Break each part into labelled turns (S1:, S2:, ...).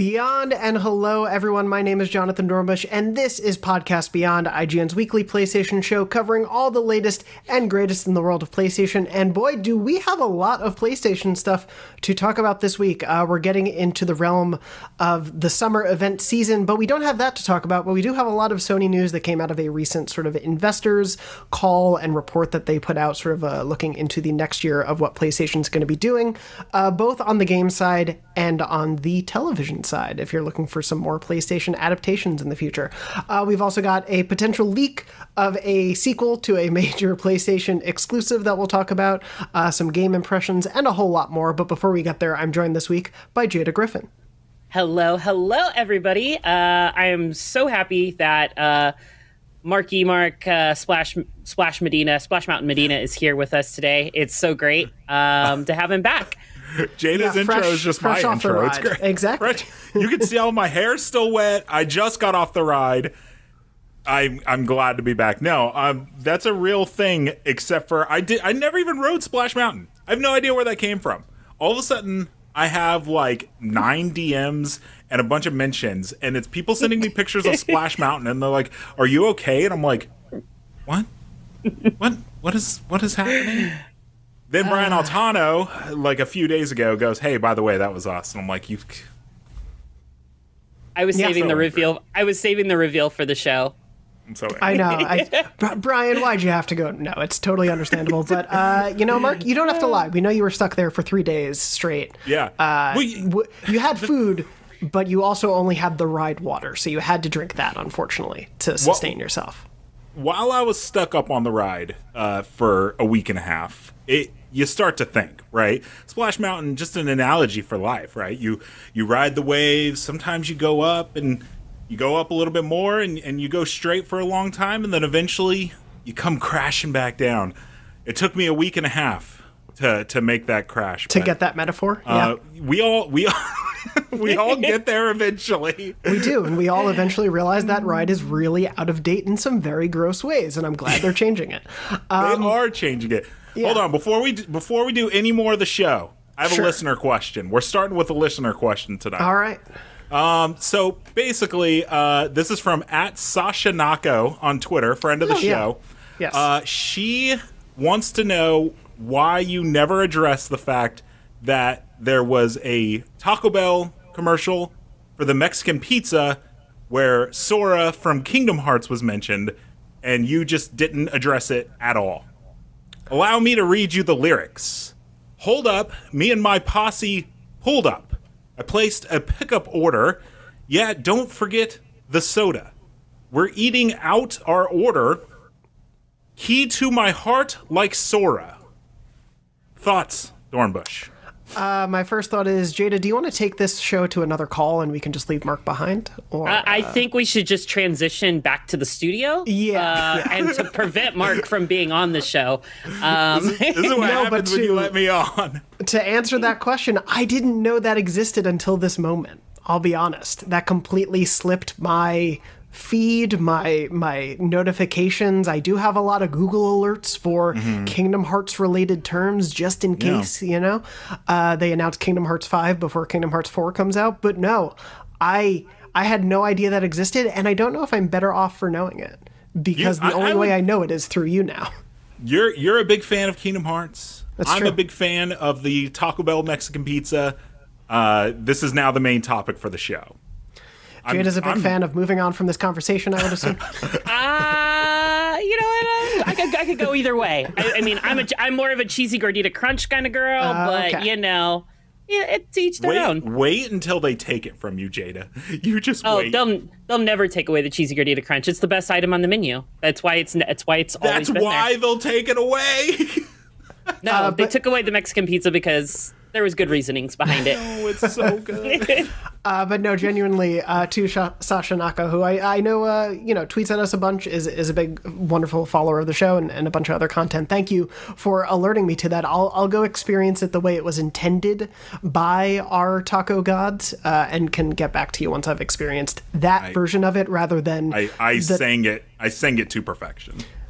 S1: Beyond and hello everyone, my name is Jonathon Dornbush and this is Podcast Beyond, IGN's weekly PlayStation show covering all the latest and greatest in the world of PlayStation, and boy do we have a lot of PlayStation stuff to talk about this week. We're getting into the realm of the summer event season, but we don't have that to talk about, but we do have a lot of Sony news that came out of a recent sort of investors call and report that they put out, sort of looking into the next year of what PlayStation's going to be doing, both on the game side and on the television side, if you're looking for some more PlayStation adaptations in the future. We've also got a potential leak of a sequel to a major PlayStation exclusive that we'll talk about, some game impressions, and a whole lot more. But before we get there, I'm joined this week by Jada Griffin.
S2: Hello, everybody. I am so happy that Marky Mark Splash Mountain Medina is here with us today. It's so great to have him back.
S3: Jada's intro is just my intro. It's great.
S1: Exactly.
S3: You can see all my hair's still wet. I just got off the ride. I'm glad to be back. No, that's a real thing, except for I never even rode Splash Mountain. I have no idea where that came from. All of a sudden, I have like 9 DMs and a bunch of mentions, and it's people sending me pictures of Splash Mountain, and they're like, "Are you okay?" And I'm like, "What? What is happening?" Then Brian Altano, like a few days ago, goes, "Hey, by the way, that was us." And I'm like, "You."
S2: I was saving the reveal. I was saving the reveal for the show.
S3: I'm so angry.
S1: I know. Brian, why'd you have to go? No, it's totally understandable. But, Mark, you don't have to lie. We know you were stuck there for 3 days straight.
S3: Yeah.
S1: You had food, but you also only had the ride water. So you had to drink that, unfortunately, to sustain yourself.
S3: While I was stuck up on the ride for a week and a half, you start to think, right? Splash Mountain, just an analogy for life, right? You ride the waves. Sometimes you go up and you go up a little bit more and you go straight for a long time, and then eventually you come crashing back down. It took me a week and a half to make that crash.
S1: To get that metaphor? Yeah.
S3: We all get there eventually.
S1: We do, and we all eventually realize that ride is really out of date in some very gross ways, and I'm glad they're changing it.
S3: They are changing it. Yeah. Hold on, before we do any more of the show, I have a listener question. We're starting with a listener question tonight.
S1: All right.
S3: So basically, this is from @SashaNako on Twitter, friend of the show.
S1: Yes.
S3: She wants to know why you never address the fact that there was a Taco Bell commercial for the Mexican pizza where Sora from Kingdom Hearts was mentioned, and you just didn't address it at all. Allow me to read you the lyrics. Hold up, me and my posse pulled up. I placed a pickup order. Yeah, don't forget the soda. We're eating out our order. Key to my heart like Sora. Thoughts, Dornbush?
S1: My first thought is, Jada, do you want to take this show to another call and we can just leave Mark behind? Or
S2: I think we should just transition back to the studio. And to prevent Mark from being on the show.
S3: This is what happens when you let me on.
S1: To answer that question, I didn't know that existed until this moment. I'll be honest. That completely slipped my feed, my notifications. I do have a lot of Google alerts for Kingdom Hearts related terms just in case, They announced Kingdom Hearts 5 before Kingdom Hearts 4 comes out, but no, I had no idea that existed, and I don't know if I'm better off for knowing it, because the only way I know it is through you now.
S3: You're a big fan of Kingdom Hearts.
S1: That's true.
S3: I'm a big fan of the Taco Bell Mexican pizza. This is now the main topic for the show.
S1: Jada's a big fan of moving on from this conversation, I would assume.
S2: You know what? I could go either way. I mean, I'm more of a cheesy gordita crunch kind of girl, but
S1: okay.
S2: It's each their own.
S3: Wait until they take it from you, Jada. You just wait.
S2: They'll never take away the cheesy gordita crunch. It's the best item on the menu. That's why it's always been there.
S3: That's why they'll take it away.
S2: No, they took away the Mexican pizza because there was good reasonings behind it.
S3: Oh, it's so good.
S1: But no, genuinely, to Sasha Naka, who I know, tweets at us a bunch, is a big, wonderful follower of the show and a bunch of other content. Thank you for alerting me to that. I'll go experience it the way it was intended by our taco gods, and can get back to you once I've experienced that version of it, rather than
S3: I sang it to perfection.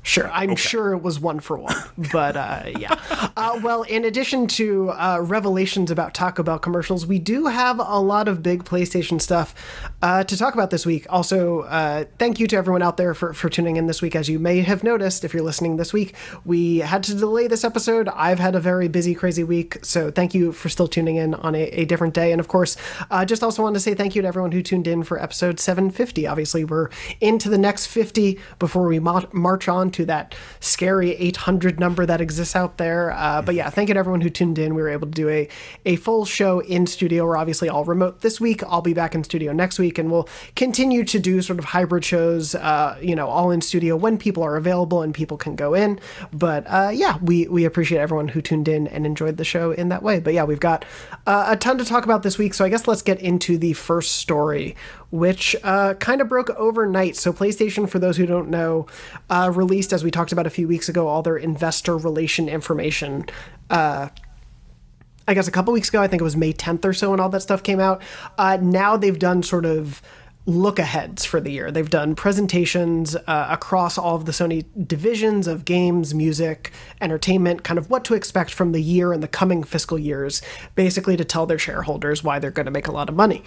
S1: Sure, I'm sure it was 1-for-1, but yeah. Well, in addition to revelations about Taco Bell commercials, we do have a lot of big PlayStation stuff to talk about this week. Also, thank you to everyone out there for tuning in this week. As you may have noticed, if you're listening this week, we had to delay this episode. I've had a very busy, crazy week, so thank you for still tuning in on a different day. And of course, just also wanted to say thank you to everyone who tuned in for episode 750. Obviously, we're into the next 50 before we march on to that scary 800 number that exists out there. But yeah, thank you to everyone who tuned in. We were able to do a full show in studio. We're obviously all remote this week. I'll be back in studio next week, and we'll continue to do sort of hybrid shows, all in studio when people are available and people can go in. But yeah, we appreciate everyone who tuned in and enjoyed the show in that way. But yeah, we've got a ton to talk about this week. So I guess let's get into the first story, which kind of broke overnight. So PlayStation, for those who don't know, released, as we talked about a few weeks ago, all their investor relation information. I guess a couple weeks ago, I think it was May 10th or so, and all that stuff came out. Now they've done sort of look-aheads for the year. They've done presentations across all of the Sony divisions of games, music, entertainment, kind of what to expect from the year and the coming fiscal years, basically to tell their shareholders why they're going to make a lot of money.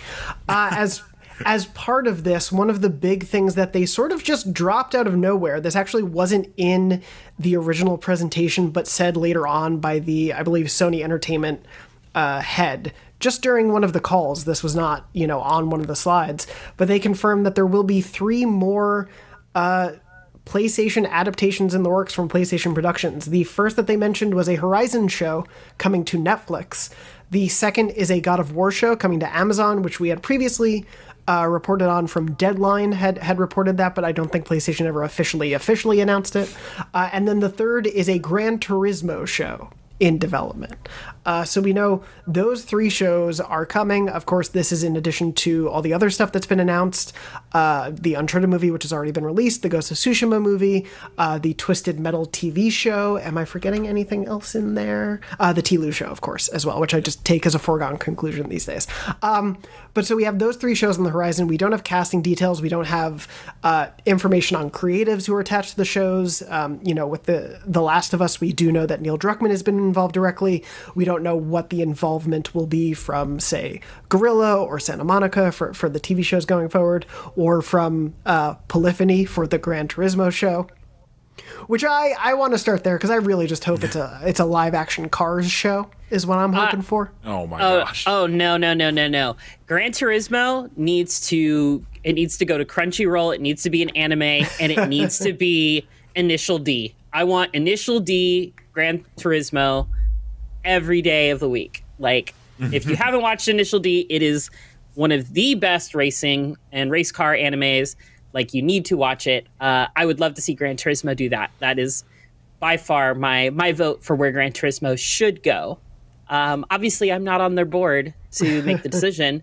S1: As part of this, one of the big things that they sort of just dropped out of nowhere, this actually wasn't in the original presentation, but said later on by the, I believe, Sony Entertainment head, just during one of the calls. This was not, on one of the slides, but they confirmed that there will be 3 more PlayStation adaptations in the works from PlayStation Productions. The first that they mentioned was a Horizon show coming to Netflix. The second is a God of War show coming to Amazon, which we had previously reported on from Deadline, had reported that, but I don't think PlayStation ever officially announced it. And then the third is a Gran Turismo show in development. So we know those 3 shows are coming. Of course, this is in addition to all the other stuff that's been announced. The Uncharted movie, which has already been released, the Ghost of Tsushima movie, the Twisted Metal TV show. Am I forgetting anything else in there? The T-Lu show, of course, as well, which I just take as a foregone conclusion these days. But so we have those 3 shows on the horizon. We don't have casting details. We don't have information on creatives who are attached to the shows. With the Last of Us, we do know that Neil Druckmann has been involved directly. We don't know what the involvement will be from, say, Guerrilla or Santa Monica for the TV shows going forward, or from Polyphony for the Gran Turismo show. Which I want to start there because I really just hope it's a live action Cars show is what I'm hoping for.
S3: Oh my gosh!
S2: Oh no! Gran Turismo needs to go to Crunchyroll. It needs to be an anime, and it needs to be Initial D. I want Initial D Gran Turismo every day of the week. Like, if you haven't watched Initial D, it is one of the best racing and race car animes. Like, you need to watch it. I would love to see Gran Turismo do that. That is by far my vote for where Gran Turismo should go. Obviously, I'm not on their board to make the decision.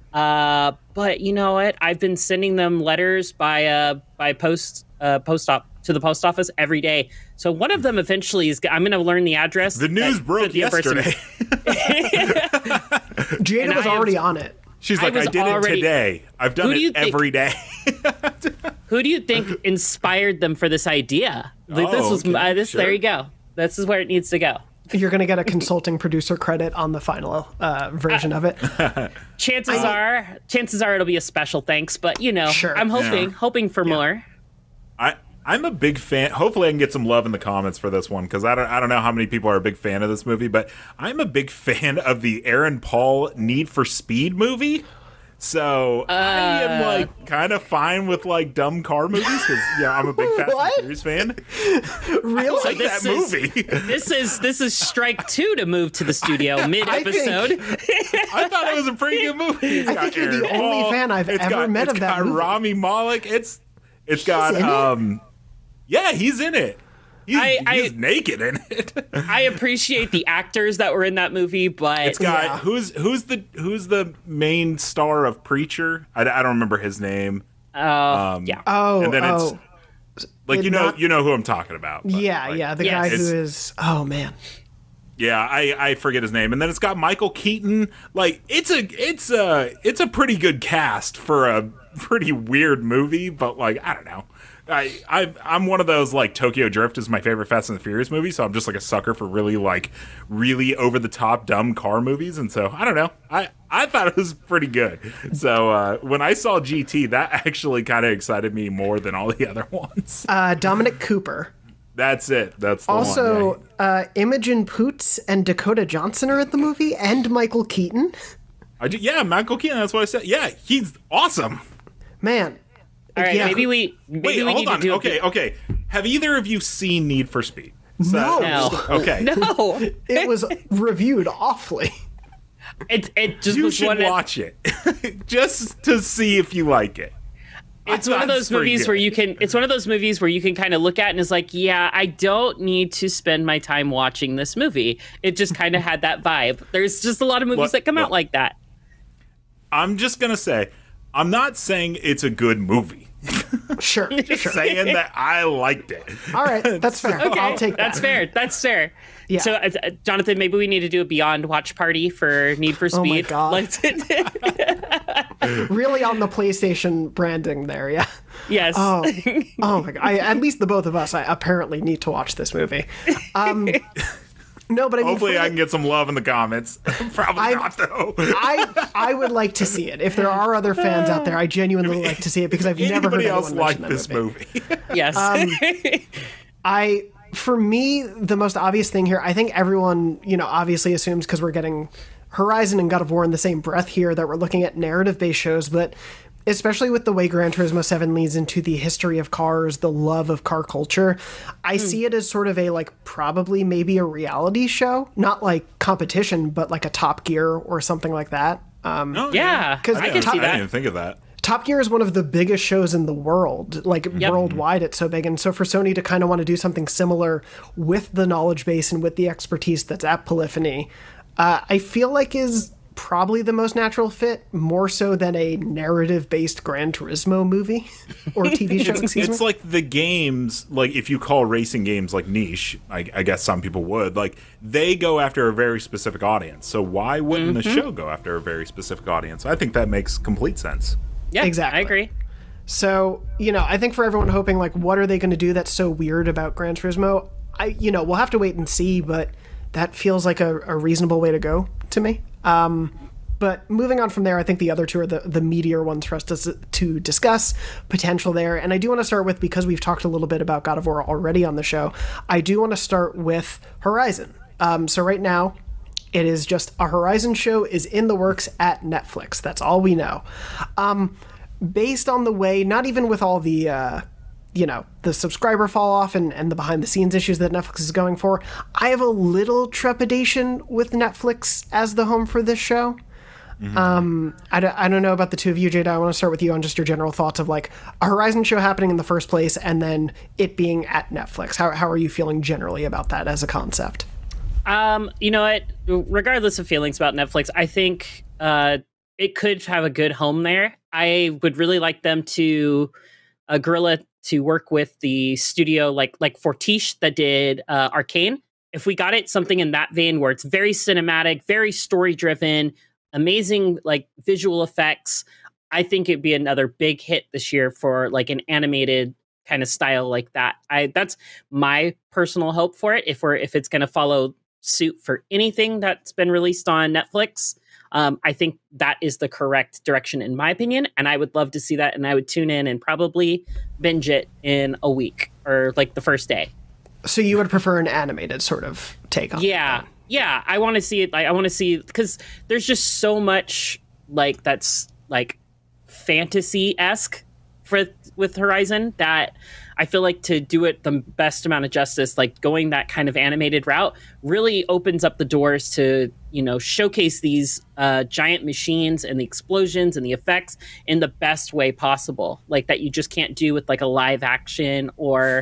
S2: But you know what? I've been sending them letters by post to the post office every day. So one of them eventually is. I'm going to learn the address.
S3: The news broke yesterday.
S1: Jada was already on it.
S3: She's like, I did it today. I've done it every day.
S2: Who do you think inspired them for this idea? There you go. This is where it needs to go.
S1: You're going to get a consulting producer credit on the final version of it.
S2: Chances are it'll be a special thanks, but sure. I'm hoping for more.
S3: I'm a big fan. Hopefully I can get some love in the comments for this one, because I don't know how many people are a big fan of this movie, but I'm a big fan of the Aaron Paul Need for Speed movie. So I am kind of fine with dumb car movies, because I'm a big Fast and Furious fan.
S1: Really?
S3: I like that movie.
S2: This is strike 2 to move to the studio mid episode.
S3: I thought it was a pretty good movie.
S1: I think you're the only fan I've ever met of that movie.
S3: It's got Rami Malek. It's got yeah, he's in it. He's naked in it.
S2: I appreciate the actors that were in that movie, but
S3: it's got who's the main star of Preacher? I don't remember his name.
S2: And
S3: then it's you know who I'm talking about. But,
S1: the guy who is man.
S3: Yeah, I forget his name. And then it's got Michael Keaton. It's a pretty good cast for a pretty weird movie, but like I don't know. I'm one of those, like, Tokyo Drift is my favorite Fast and the Furious movie, so I'm just like a sucker for really over the top dumb car movies, and so I don't know. I thought it was pretty good. So when I saw GT, that actually kind of excited me more than all the other ones.
S1: Dominic Cooper.
S3: That's it. That's the
S1: also,
S3: one. Yeah.
S1: Imogen Poots and Dakota Johnson are at the movie, and Michael Keaton.
S3: Yeah, Michael Keaton. That's what I said. Yeah, he's awesome.
S1: Man.
S2: All right,
S1: yeah.
S2: maybe we
S3: hold
S2: need
S3: on.
S2: to do
S3: Okay. Have either of you seen Need for Speed?
S1: No.
S3: Okay.
S2: No.
S1: It was reviewed awfully.
S2: It just
S3: You
S2: was
S3: should
S2: one
S3: watch it just to see if you like it.
S2: It's one of those movies where you can. It's one of those movies where you can kind of look at and is like, yeah, I don't need to spend my time watching this movie. It just kind of had that vibe. There's just a lot of movies that come out like that.
S3: I'm just gonna say, I'm not saying it's a good movie.
S1: Sure.
S3: Saying that I liked it.
S1: All right, that's fair.
S2: Okay,
S1: I'll take that.
S2: That's fair.
S1: Yeah.
S2: So, Jonathan, maybe we need to do a Beyond watch party for Need for Speed.
S1: Oh my God. Really on the PlayStation branding there, yeah.
S2: Yes.
S1: Oh my God. At least the both of us, I apparently need to watch this movie. No, but I mean,
S3: hopefully I can get some love in the comments. Probably not, though.
S1: I would like to see it. If there are other fans out there, I genuinely like to see it because I've never heard
S3: anybody else
S1: anyone
S3: like
S1: mention
S3: this
S1: that movie.
S2: Yes.
S1: For me, the most obvious thing here, I think everyone, obviously assumes because we're getting Horizon and God of War in the same breath here that we're looking at narrative-based shows, but especially with the way Gran Turismo 7 leads into the history of cars, the love of car culture, I see it as sort of a, probably maybe a reality show. Not like competition, but like a Top Gear or something like that.
S2: Yeah, because I can see that.
S3: I didn't even think of that.
S1: Top Gear is one of the biggest shows in the world, worldwide. It's so big. And so for Sony to kind of want to do something similar with the knowledge base and with the expertise that's at Polyphony, I feel like is probably the most natural fit, more so than a narrative-based Gran Turismo movie or TV show.
S3: It's like the games, like if you call racing games like niche, I guess some people would, like they go after a very specific audience. So why wouldn't the show go after a very specific audience? I think that makes complete sense.
S2: Yeah,
S1: exactly.
S2: I agree.
S1: So, I think for everyone hoping, what are they going to do that's so weird about Gran Turismo? We'll have to wait and see, but that feels like a reasonable way to go to me. But moving on from there, I think the other two are the meatier ones for us to discuss, potential there. And I do want to start with, because we've talked a little bit about God of War already on the show, I do want to start with Horizon. So right now, it is just a Horizon show is in the works at Netflix. That's all we know. Based on the way, not even with all the the subscriber fall off and the behind the scenes issues that Netflix is going for, I have a little trepidation with Netflix as the home for this show. Mm-hmm. I don't know about the two of you, Jada. I want to start with you on just your general thoughts of a Horizon show happening in the first place and then it being at Netflix. How are you feeling generally about that as a concept?
S2: You know what? Regardless of feelings about Netflix, I think it could have a good home there. I would really like them to Guerrilla to work with the studio like Fortiche that did Arcane. If we got it something in that vein where it's very cinematic, very story driven, amazing visual effects, I think it'd be another big hit this year for an animated kind of style like that. That's my personal hope for it. If it's going to follow suit for anything that's been released on Netflix, I think that is the correct direction in my opinion, and I would love to see that, and I would tune in and probably binge it in a week or the first day.
S1: So you would prefer an animated sort of take on it?
S2: Yeah, I want to see it. I want to see, because there's just so much that's fantasy-esque with Horizon that I feel like to do it the best amount of justice, going that kind of animated route really opens up the doors to, showcase these giant machines and the explosions and the effects in the best way possible. That you just can't do with a live action or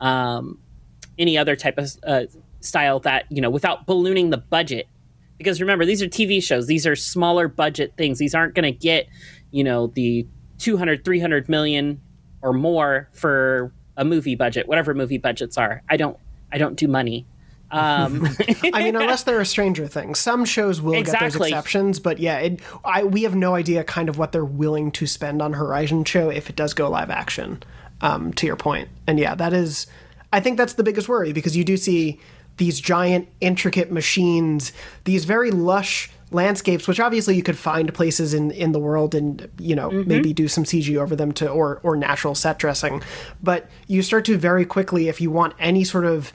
S2: any other type of style that, without ballooning the budget. Because remember, these are TV shows. These are smaller budget things. These aren't going to get, the 200, 300 million or more for a movie budget, whatever movie budgets are. I don't do money.
S1: I mean, unless there are Stranger Things. Some shows will get those exceptions, but yeah, we have no idea kind of what they're willing to spend on Horizon show if it does go live action, to your point. And yeah, I think that's the biggest worry, because you do see these giant, intricate machines, these very lush landscapes, which obviously you could find places in the world and, maybe do some CG over them or natural set dressing. But you start to very quickly, if you want any sort of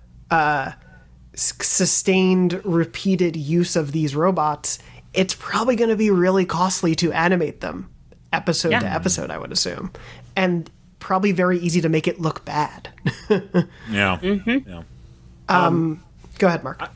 S1: sustained, repeated use of these robots, it's probably going to be really costly to animate them episode to episode, I would assume. And probably very easy to make it look bad.
S3: Yeah.
S1: Go ahead, Mark.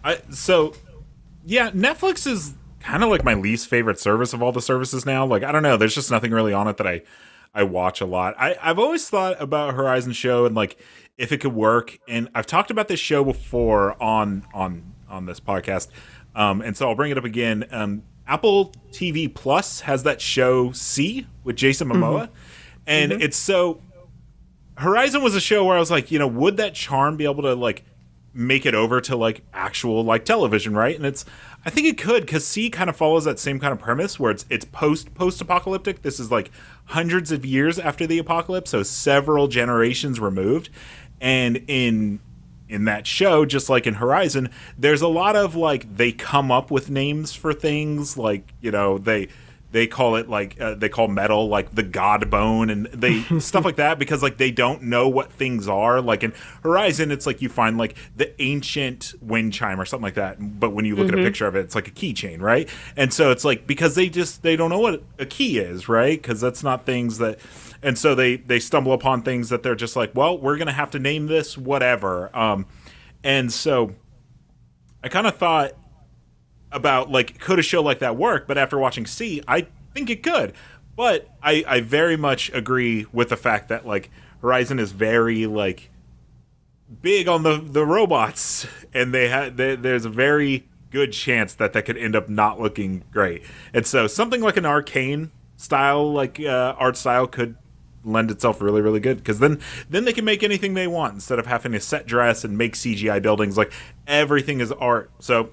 S3: Netflix is kind of like my least favorite service of all the services now. Like, I don't know, there's just nothing really on it that I watch a lot. I've always thought about Horizon show and like if it could work. And I've talked about this show before on this podcast. And so I'll bring it up again. Apple TV Plus has that show C with Jason Momoa. And it's so Horizon was a show where I was like, would that charm be able to like make it over to like actual like television, right? And I think it could, because C kind of follows that same kind of premise where it's post-apocalyptic. This is like hundreds of years after the apocalypse, so several generations removed. And in that show, just like in Horizon, there's a lot of like they come up with names for things, like they call it like they call metal like the God Bone and they stuff like that, because like they don't know what things are. Like in Horizon, it's like you find like the ancient wind chime or something like that, but when you look at a picture of it, it's like a keychain, right? And so it's like because they don't know what a key is, right? Because that's not things that, and so they stumble upon things that they're just like, well, we're gonna have to name this whatever. And so I kind of thought about like, could a show like that work? But after watching C, I think it could. But I very much agree with the fact that like Horizon is very like big on the robots, and there's a very good chance that could end up not looking great. And so something like an Arcane style, like art style, could lend itself really, really good, because then they can make anything they want instead of having to set dress and make CGI buildings. Like everything is art. So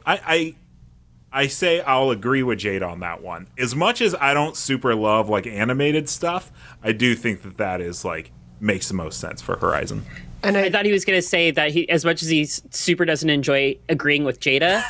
S3: I say I'll agree with Jada on that one. As much as I don't super love like animated stuff, I do think that is like makes the most sense for Horizon.
S2: And I thought he was going to say that he, as much as he super doesn't enjoy agreeing with Jada,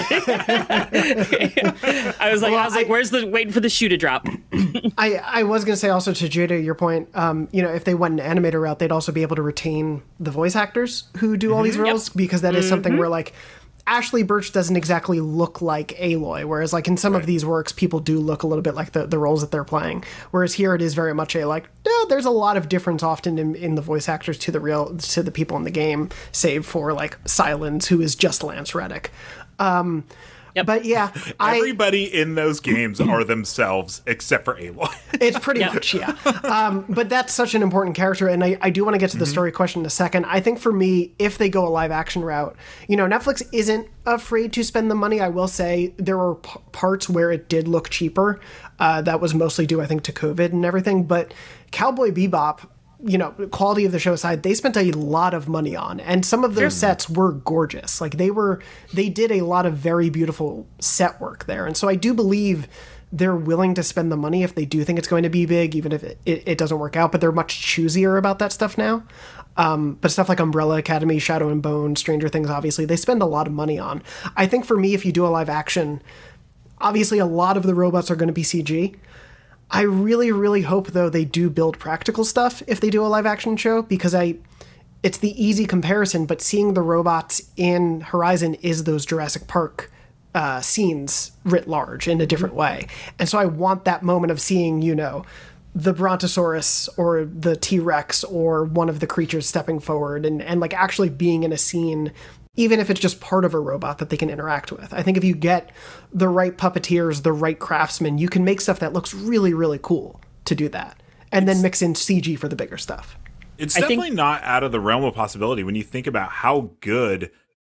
S2: I was like, where's the waiting for the shoe to drop?
S1: I was going to say also to Jada, your point, if they went an animator route, they'd also be able to retain the voice actors who do all these roles, because that is something where like Ashley Birch doesn't exactly look like Aloy, whereas like in some of these works, people do look a little bit like the roles that they're playing. Whereas here it is very much there's a lot of difference often in the voice actors to the people in the game, save for like Silence, who is just Lance Reddick. But yeah,
S3: everybody in those games are themselves except for Aloy.
S1: It's pretty much, yeah. But that's such an important character, and I do want to get to the story question in a second. I think for me, if they go a live action route, Netflix isn't afraid to spend the money. I will say there were parts where it did look cheaper. That was mostly due, I think, to COVID and everything. But Cowboy Bebop, quality of the show aside, they spent a lot of money on, and some of their sets were gorgeous. Like they did a lot of very beautiful set work there. And so I do believe they're willing to spend the money if they do think it's going to be big, even if it doesn't work out, but they're much choosier about that stuff now. But stuff like Umbrella Academy, Shadow and Bone, Stranger Things, obviously, they spend a lot of money on. I think for me, if you do a live action, obviously a lot of the robots are going to be CG. I really, really hope, though, they do build practical stuff if they do a live-action show, because it's the easy comparison, but seeing the robots in Horizon is those Jurassic Park scenes writ large in a different way. And so I want that moment of seeing, the Brontosaurus or the T-Rex or one of the creatures stepping forward and like actually being in a scene, even if it's just part of a robot that they can interact with. I think if you get the right puppeteers, the right craftsmen, you can make stuff that looks really, really cool to do that. And then mix in CG for the bigger stuff.
S3: It's definitely not out of the realm of possibility when you think about how good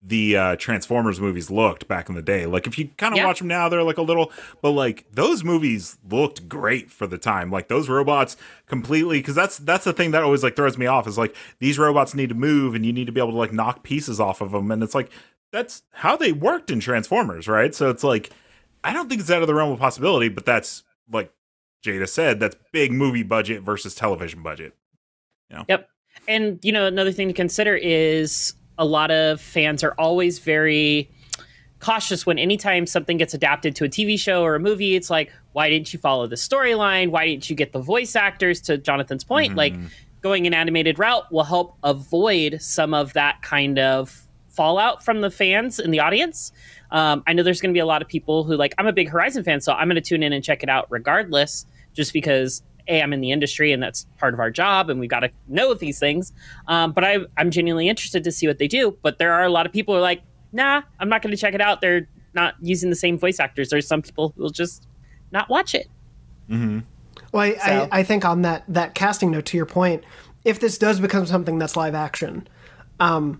S3: the Transformers movies looked back in the day. Like, if you kind of
S2: Yeah.
S3: watch them now, they're like a little, but like those movies looked great for the time. Like those robots completely, because that's the thing that always like throws me off is like these robots need to move and you need to be able to like knock pieces off of them, and it's like that's how they worked in Transformers, right? So it's like I don't think it's out of the realm of possibility, but that's like Jada said, that's big movie budget versus television budget. You know?
S2: Yep. And, you know, another thing to consider is a lot of fans are always very cautious when anytime something gets adapted to a TV show or a movie, it's like, why didn't you follow the storyline? Why didn't you get the voice actors? To Jonathan's point, like going an animated route will help avoid some of that kind of fallout from the fans in the audience. I know there's going to be a lot of people who like, I'm a big Horizon fan, so I'm going to tune in and check it out regardless, just because I'm in the industry and that's part of our job and we've got to know these things. But I'm genuinely interested to see what they do. But there are a lot of people who are like, nah, I'm not going to check it out. They're not using the same voice actors. There's some people who will just not watch it.
S1: Mm-hmm. Well, I think on that casting note, to your point, if this does become something that's live action, I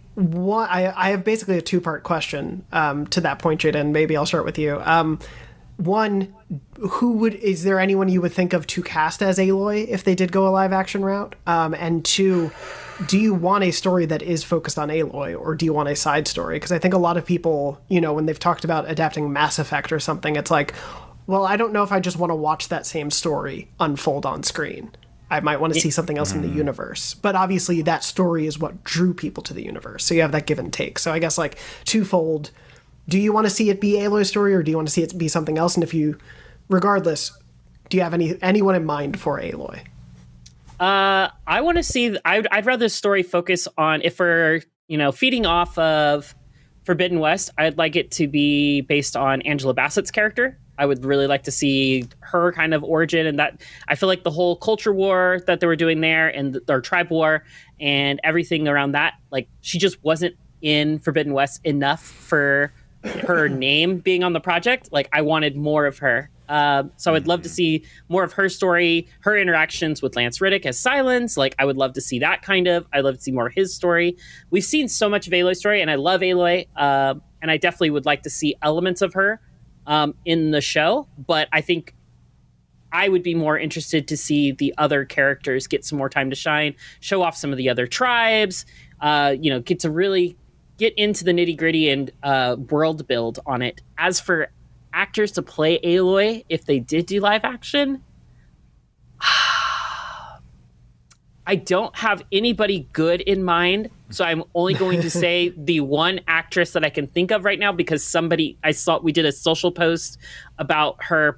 S1: have basically a two-part question to that point, Jada, and maybe I'll start with you. One, is there anyone you would think of to cast as Aloy if they did go a live action route? And two, do you want a story that is focused on Aloy, or do you want a side story? Because I think a lot of people, you know, when they've talked about adapting Mass Effect or something, it's like, well, I don't know if I just want to watch that same story unfold on screen. I might want to see something else in the universe. But obviously that story is what drew people to the universe. So you have that give and take. So I guess like twofold. Do you want to see it be Aloy's story, or do you want to see it be something else? And if you, regardless, do you have anyone in mind for Aloy?
S2: I want to see. I'd rather the story focus on, if we're feeding off of Forbidden West, I'd like it to be based on Angela Bassett's character. I would really like to see her kind of origin, and that I feel like the whole culture war that they were doing there, and their tribe war, and everything around that, like she just wasn't in Forbidden West enough for her name being on the project. Like I wanted more of her. So I'd love to see more of her story, her interactions with Lance Reddick as Silence. Like I would love to see that kind of. I'd love to see more of his story. We've seen so much of Aloy's story, and I love Aloy. And I definitely would like to see elements of her in the show. But I think I would be more interested to see the other characters get some more time to shine, show off some of the other tribes, get to really get into the nitty gritty and world build on it. As for actors to play Aloy, if they did do live action, I don't have anybody good in mind. So I'm only going to say the one actress that I can think of right now, because we did a social post about her,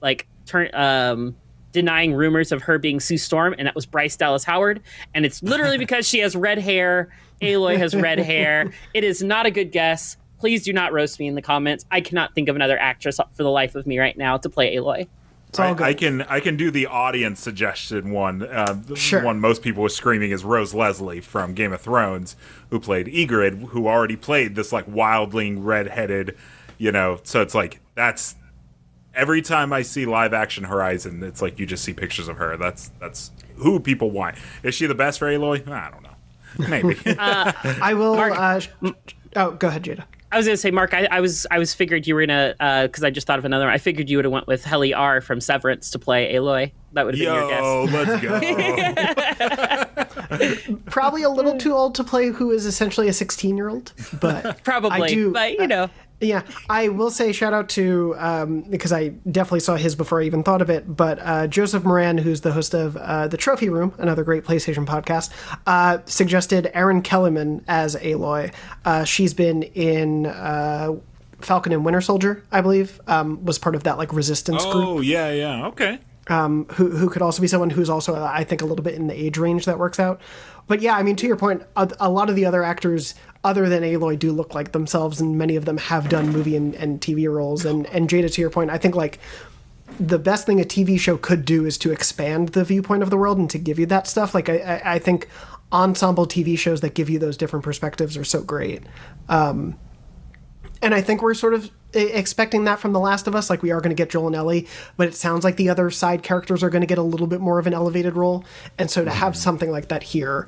S2: denying rumors of her being Sue Storm, and that was Bryce Dallas Howard. And it's literally because she has red hair. Aloy has red hair. It is not a good guess. Please do not roast me in the comments. I cannot think of another actress for the life of me right now to play Aloy.
S3: I can do the audience suggested one.
S1: Sure.
S3: The one most people were screaming is Rose Leslie from Game of Thrones, who played Ygritte, who already played this like wildling redheaded, So it's like that's every time I see live action Horizon, it's like you just see pictures of her. That's who people want. Is she the best for Aloy? I don't know. Maybe.
S1: I will.
S2: Mark,
S1: go ahead, Jada.
S2: I was going to say, Mark, I was figured you were gonna, because I just thought of another one. I figured you would have went with Heli R from Severance to play Aloy. That would have been your
S3: guess. Let's go.
S1: Probably a little too old to play who is essentially a 16-year-old, but
S2: probably. But
S1: yeah, I will say shout out to, because I definitely saw his before I even thought of it, but Joseph Moran, who's the host of The Trophy Room, another great PlayStation podcast, suggested Erin Kellyman as Aloy. She's been in Falcon and Winter Soldier, I believe, was part of that like resistance group.
S3: Oh, yeah, okay.
S1: Who could also be someone who's also, I think, a little bit in the age range that works out. But yeah, I mean, to your point, a lot of the other actors other than Aloy do look like themselves, and many of them have done movie and TV roles. And Jada, to your point, I think like the best thing a TV show could do is to expand the viewpoint of the world and to give you that stuff. Like I think ensemble TV shows that give you those different perspectives are so great. And I think we're sort of expecting that from The Last of Us. Like, we are going to get Joel and Ellie, but it sounds like the other side characters are going to get a little bit more of an elevated role. And so to have something like that here,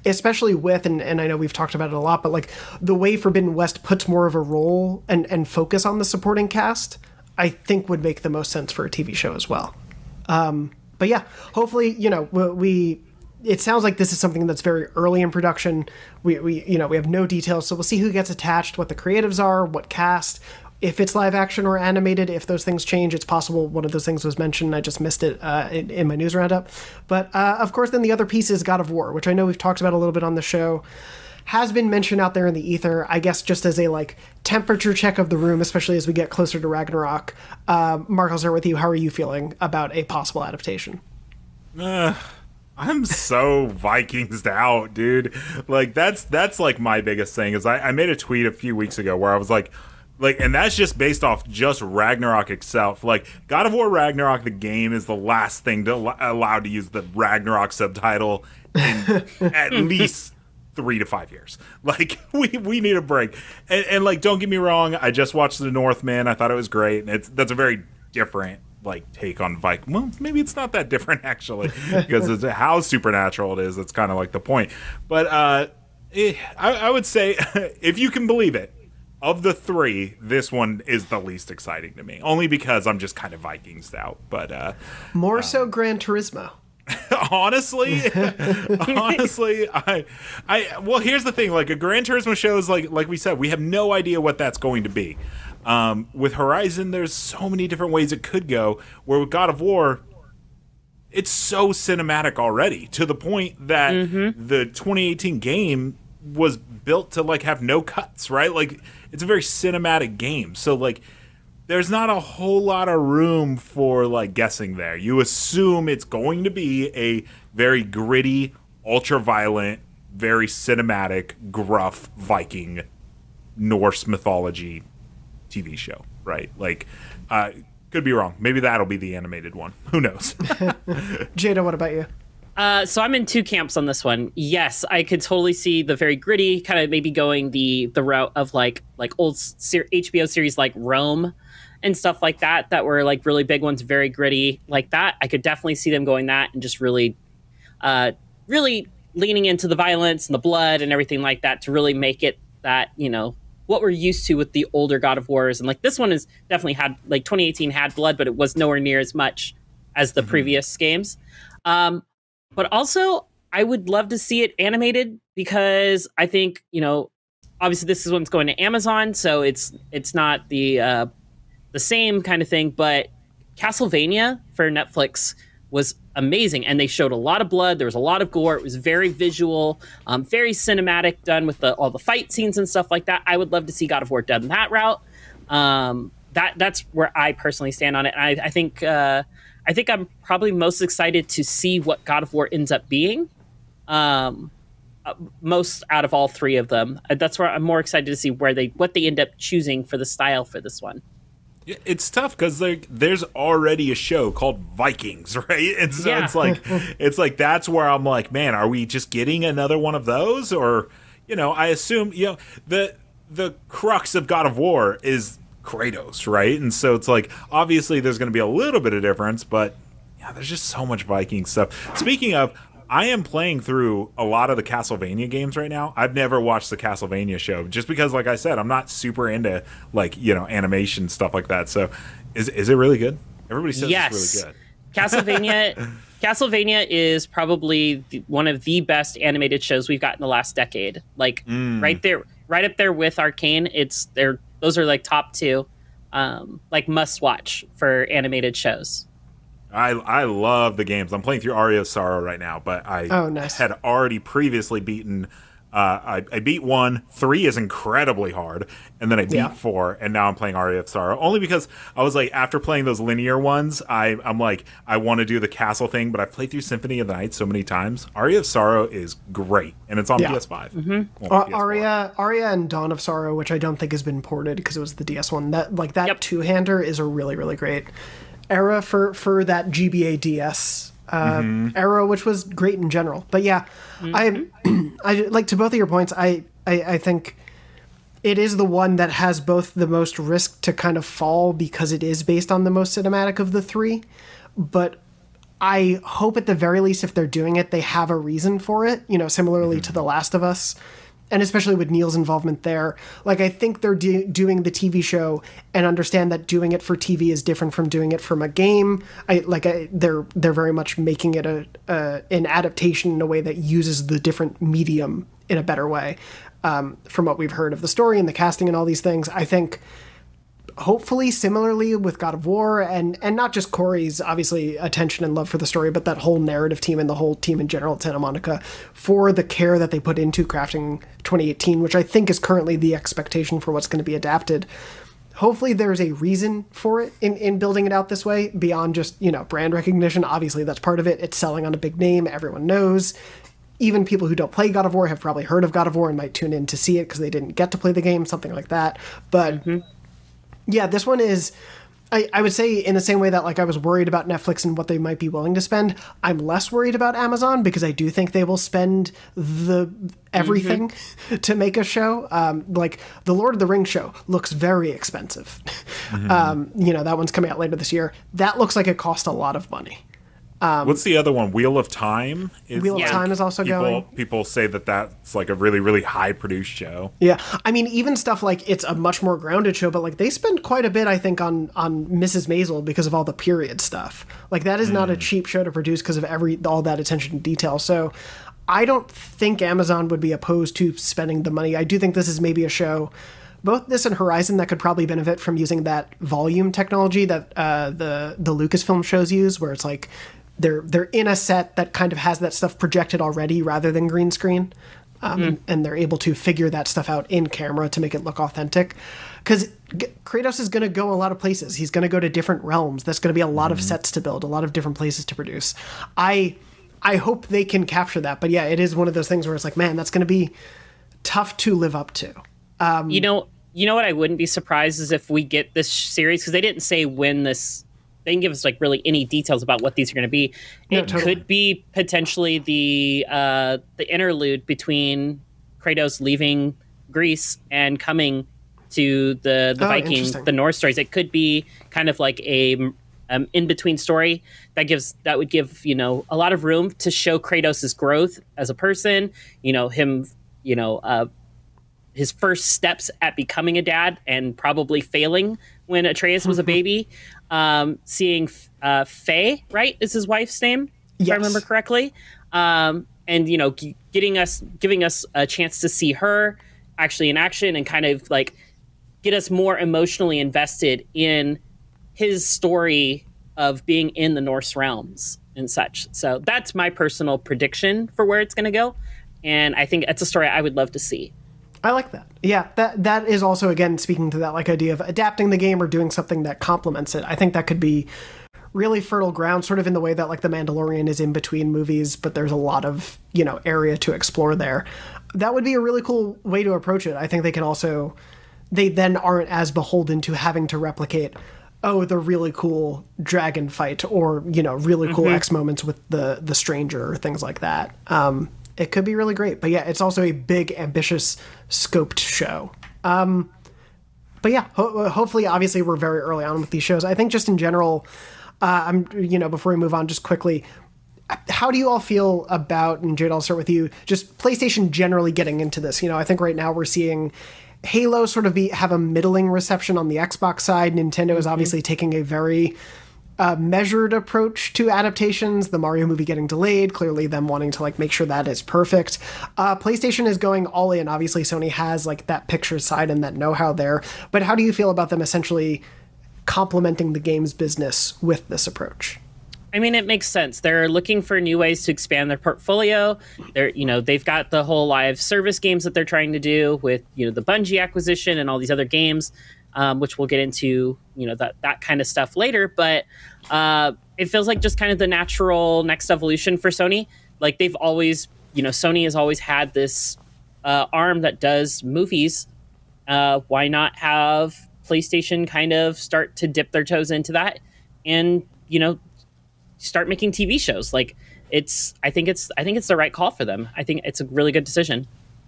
S1: especially with, and I know we've talked about it a lot, but like the way Forbidden West puts more of a role and focus on the supporting cast, I think would make the most sense for a TV show as well. But yeah, hopefully, it sounds like this is something that's very early in production. We have no details, so we'll see who gets attached, what the creatives are, what cast, if it's live action or animated. If those things change, it's possible one of those things was mentioned. I just missed it in my news roundup. But of course, then the other piece is God of War, which I know we've talked about a little bit on the show. Has been mentioned out there in the ether, I guess, just as a like temperature check of the room, especially as we get closer to Ragnarok. Mark, I'll start with you. How are you feeling about a possible adaptation?
S3: I'm so Vikings out, dude. Like that's like my biggest thing is I made a tweet a few weeks ago where I was like, and that's just based off just Ragnarok itself. Like God of War Ragnarok, the game is the last thing to allowed to use the Ragnarok subtitle in at least 3 to 5 years. Like we need a break. And like, don't get me wrong, I just watched The Northman. I thought it was great. And that's a very different like take on Viking. Well, maybe it's not that different actually, because it's how supernatural it is. That's kind of like the point. But I would say, if you can believe it, of the three, this one is the least exciting to me. Only because I'm just kind of Vikings out. But
S1: more so Gran Turismo.
S3: honestly, I well, here's the thing. Like a Gran Turismo show is like we said, we have no idea what that's going to be. With Horizon, there's so many different ways it could go. Where with God of War, it's so cinematic already, to the point that the 2018 game was built to like have no cuts, right? Like it's a very cinematic game. So like there's not a whole lot of room for like guessing there. You assume it's going to be a very gritty, ultra-violent, very cinematic, gruff Viking Norse mythology TV show, right? Like, could be wrong. Maybe that'll be the animated one. Who knows?
S1: Jada, what about you?
S2: So I'm in two camps on this one. Yes, I could totally see the very gritty, kind of maybe going the route of like old HBO series like Rome and stuff like that were like really big ones, very gritty like that. I could definitely see them going that and just really leaning into the violence and the blood and everything like that to really make it that, what we're used to with the older God of Wars. And like this one is definitely had, like 2018 had blood, but it was nowhere near as much as the previous games. But also I would love to see it animated, because I think, obviously this is one's going to Amazon, so it's not the same kind of thing, but Castlevania for Netflix was amazing, and they showed a lot of blood. There was a lot of gore. It was very visual, very cinematic, done with all the fight scenes and stuff like that. I would love to see God of War done that route. That's where I personally stand on it. And I think I'm probably most excited to see what God of War ends up being. Most out of all three of them. That's where I'm more excited to see what they end up choosing for the style for this one.
S3: It's tough because there's already a show called Vikings, right? And so it's like that's where I'm like, man, are we just getting another one of those? Or, I assume, the crux of God of War is Kratos, right? And so it's like, obviously there's going to be a little bit of difference, but yeah, there's just so much Viking stuff. Speaking of, I am playing through a lot of the Castlevania games right now. I've never watched the Castlevania show just because, like I said, I'm not super into animation stuff like that. So is it really good? Everybody says it's really good. Castlevania is probably one of the best animated shows we've got in the last decade. Like right up there with Arcane. Those are like top two, like must watch for animated shows. I love the games. I'm playing through Aria of Sorrow right now, but I had already previously beaten. I beat 1. 3 is incredibly hard, and then I beat 4, and now I'm playing Aria of Sorrow. Only because I was like, after playing those linear ones, I'm like, I want to do the castle thing, but I've played through Symphony of the Night so many times. Aria of Sorrow is great, and it's on PS5.
S1: Mm-hmm. Well, Aria and Dawn of Sorrow, which I don't think has been ported because it was the DS one. That two-hander is a really, really great era for that GBA DS era, which was great in general. But yeah, I like, to both of your points, I think it is the one that has both the most risk to kind of fall because it is based on the most cinematic of the three. But I hope at the very least, if they're doing it, they have a reason for it, you know, similarly to The Last of Us. And especially with Neil's involvement there. Like, I think they're doing the TV show and understand that doing it for TV is different from doing it from a game. They're very much making it an adaptation in a way that uses the different medium in a better way. From what we've heard of the story and the casting and all these things, I think hopefully similarly with God of War and not just Corey's obviously attention and love for the story, but that whole narrative team and the whole team in general at Santa Monica for the care that they put into crafting 2018, which I think is currently the expectation for what's going to be adapted. Hopefully there's a reason for it in building it out this way beyond just, you know, brand recognition. Obviously that's part of it. It's selling on a big name. Everyone knows. Even people who don't play God of War have probably heard of God of War and might tune in to see it because they didn't get to play the game, something like that. But yeah, this one is, I would say in the same way that like I was worried about Netflix and what they might be willing to spend, I'm less worried about Amazon because I do think they will spend everything to make a show. Like the Lord of the Rings show looks very expensive. You know, that one's coming out later this year. That looks like it cost a lot of money.
S3: What's the other one? Wheel of Time?
S1: Wheel of Time is also going.
S3: People say that that's like a really, really high-produced show.
S1: Yeah. I mean, even stuff like it's a much more grounded show, but like they spend quite a bit, I think, on Mrs. Maisel because of all the period stuff. Like that is not a cheap show to produce because of all that attention to detail. So I don't think Amazon would be opposed to spending the money. I do think this is maybe a show, both this and Horizon, that could probably benefit from using that volume technology that the Lucasfilm shows use, where it's like they're in a set that kind of has that stuff projected already rather than green screen. And they're able to figure that stuff out in camera to make it look authentic. Because Kratos is going to go a lot of places. He's going to go to different realms. There's going to be a lot of sets to build, a lot of different places to produce. I hope they can capture that. But yeah, it is one of those things where it's like, man, that's going to be tough to live up to.
S2: You know what I wouldn't be surprised is if we get this series, because they didn't say when this... They didn't give us like really any details about what these are going to be. It could be potentially the interlude between Kratos leaving Greece and coming to the Viking, the Norse stories. It could be kind of like a in between story that would give, you know, a lot of room to show Kratos' growth as a person. You know, him, you know, his first steps at becoming a dad and probably failing when Atreus was a baby. Seeing Faye, right, is his wife's name, if I remember correctly. And, you know, giving us a chance to see her actually in action and kind of like get us more emotionally invested in his story of being in the Norse realms and such. So that's my personal prediction for where it's going to go. And I think it's a story I would love to see.
S1: I like that. Yeah, that is also, again, speaking to that like idea of adapting the game or doing something that complements it. I think that could be really fertile ground, sort of in the way that like The Mandalorian is in between movies, but there's a lot of, you know, area to explore there. That would be a really cool way to approach it. I think they then aren't as beholden to having to replicate, the really cool dragon fight or, you know, really cool X moments with the stranger or things like that. It could be really great. But yeah, it's also a big, ambitious, scoped show. But yeah, hopefully, obviously, we're very early on with these shows. I think just in general, before we move on, just quickly, how do you all feel about, and Jada, I'll start with you, just PlayStation generally getting into this? You know, I think right now we're seeing Halo sort of have a middling reception on the Xbox side. Nintendo is obviously taking a very measured approach to adaptations. The Mario movie getting delayed, clearly them wanting to like make sure that is perfect. PlayStation is going all in. Obviously Sony has like that picture side and that know-how there, but how do you feel about them essentially complementing the games business with this approach?
S2: I mean, it makes sense. They're looking for new ways to expand their portfolio. They've got the whole live service games that they're trying to do with, you know, the Bungie acquisition and all these other games, which we'll get into, you know, that kind of stuff later. But it feels like just kind of the natural next evolution for Sony. Like they've always, you know, Sony has always had this arm that does movies. Why not have PlayStation kind of start to dip their toes into that and, you know, start making TV shows? Like I think it's the right call for them. I think it's a really good decision.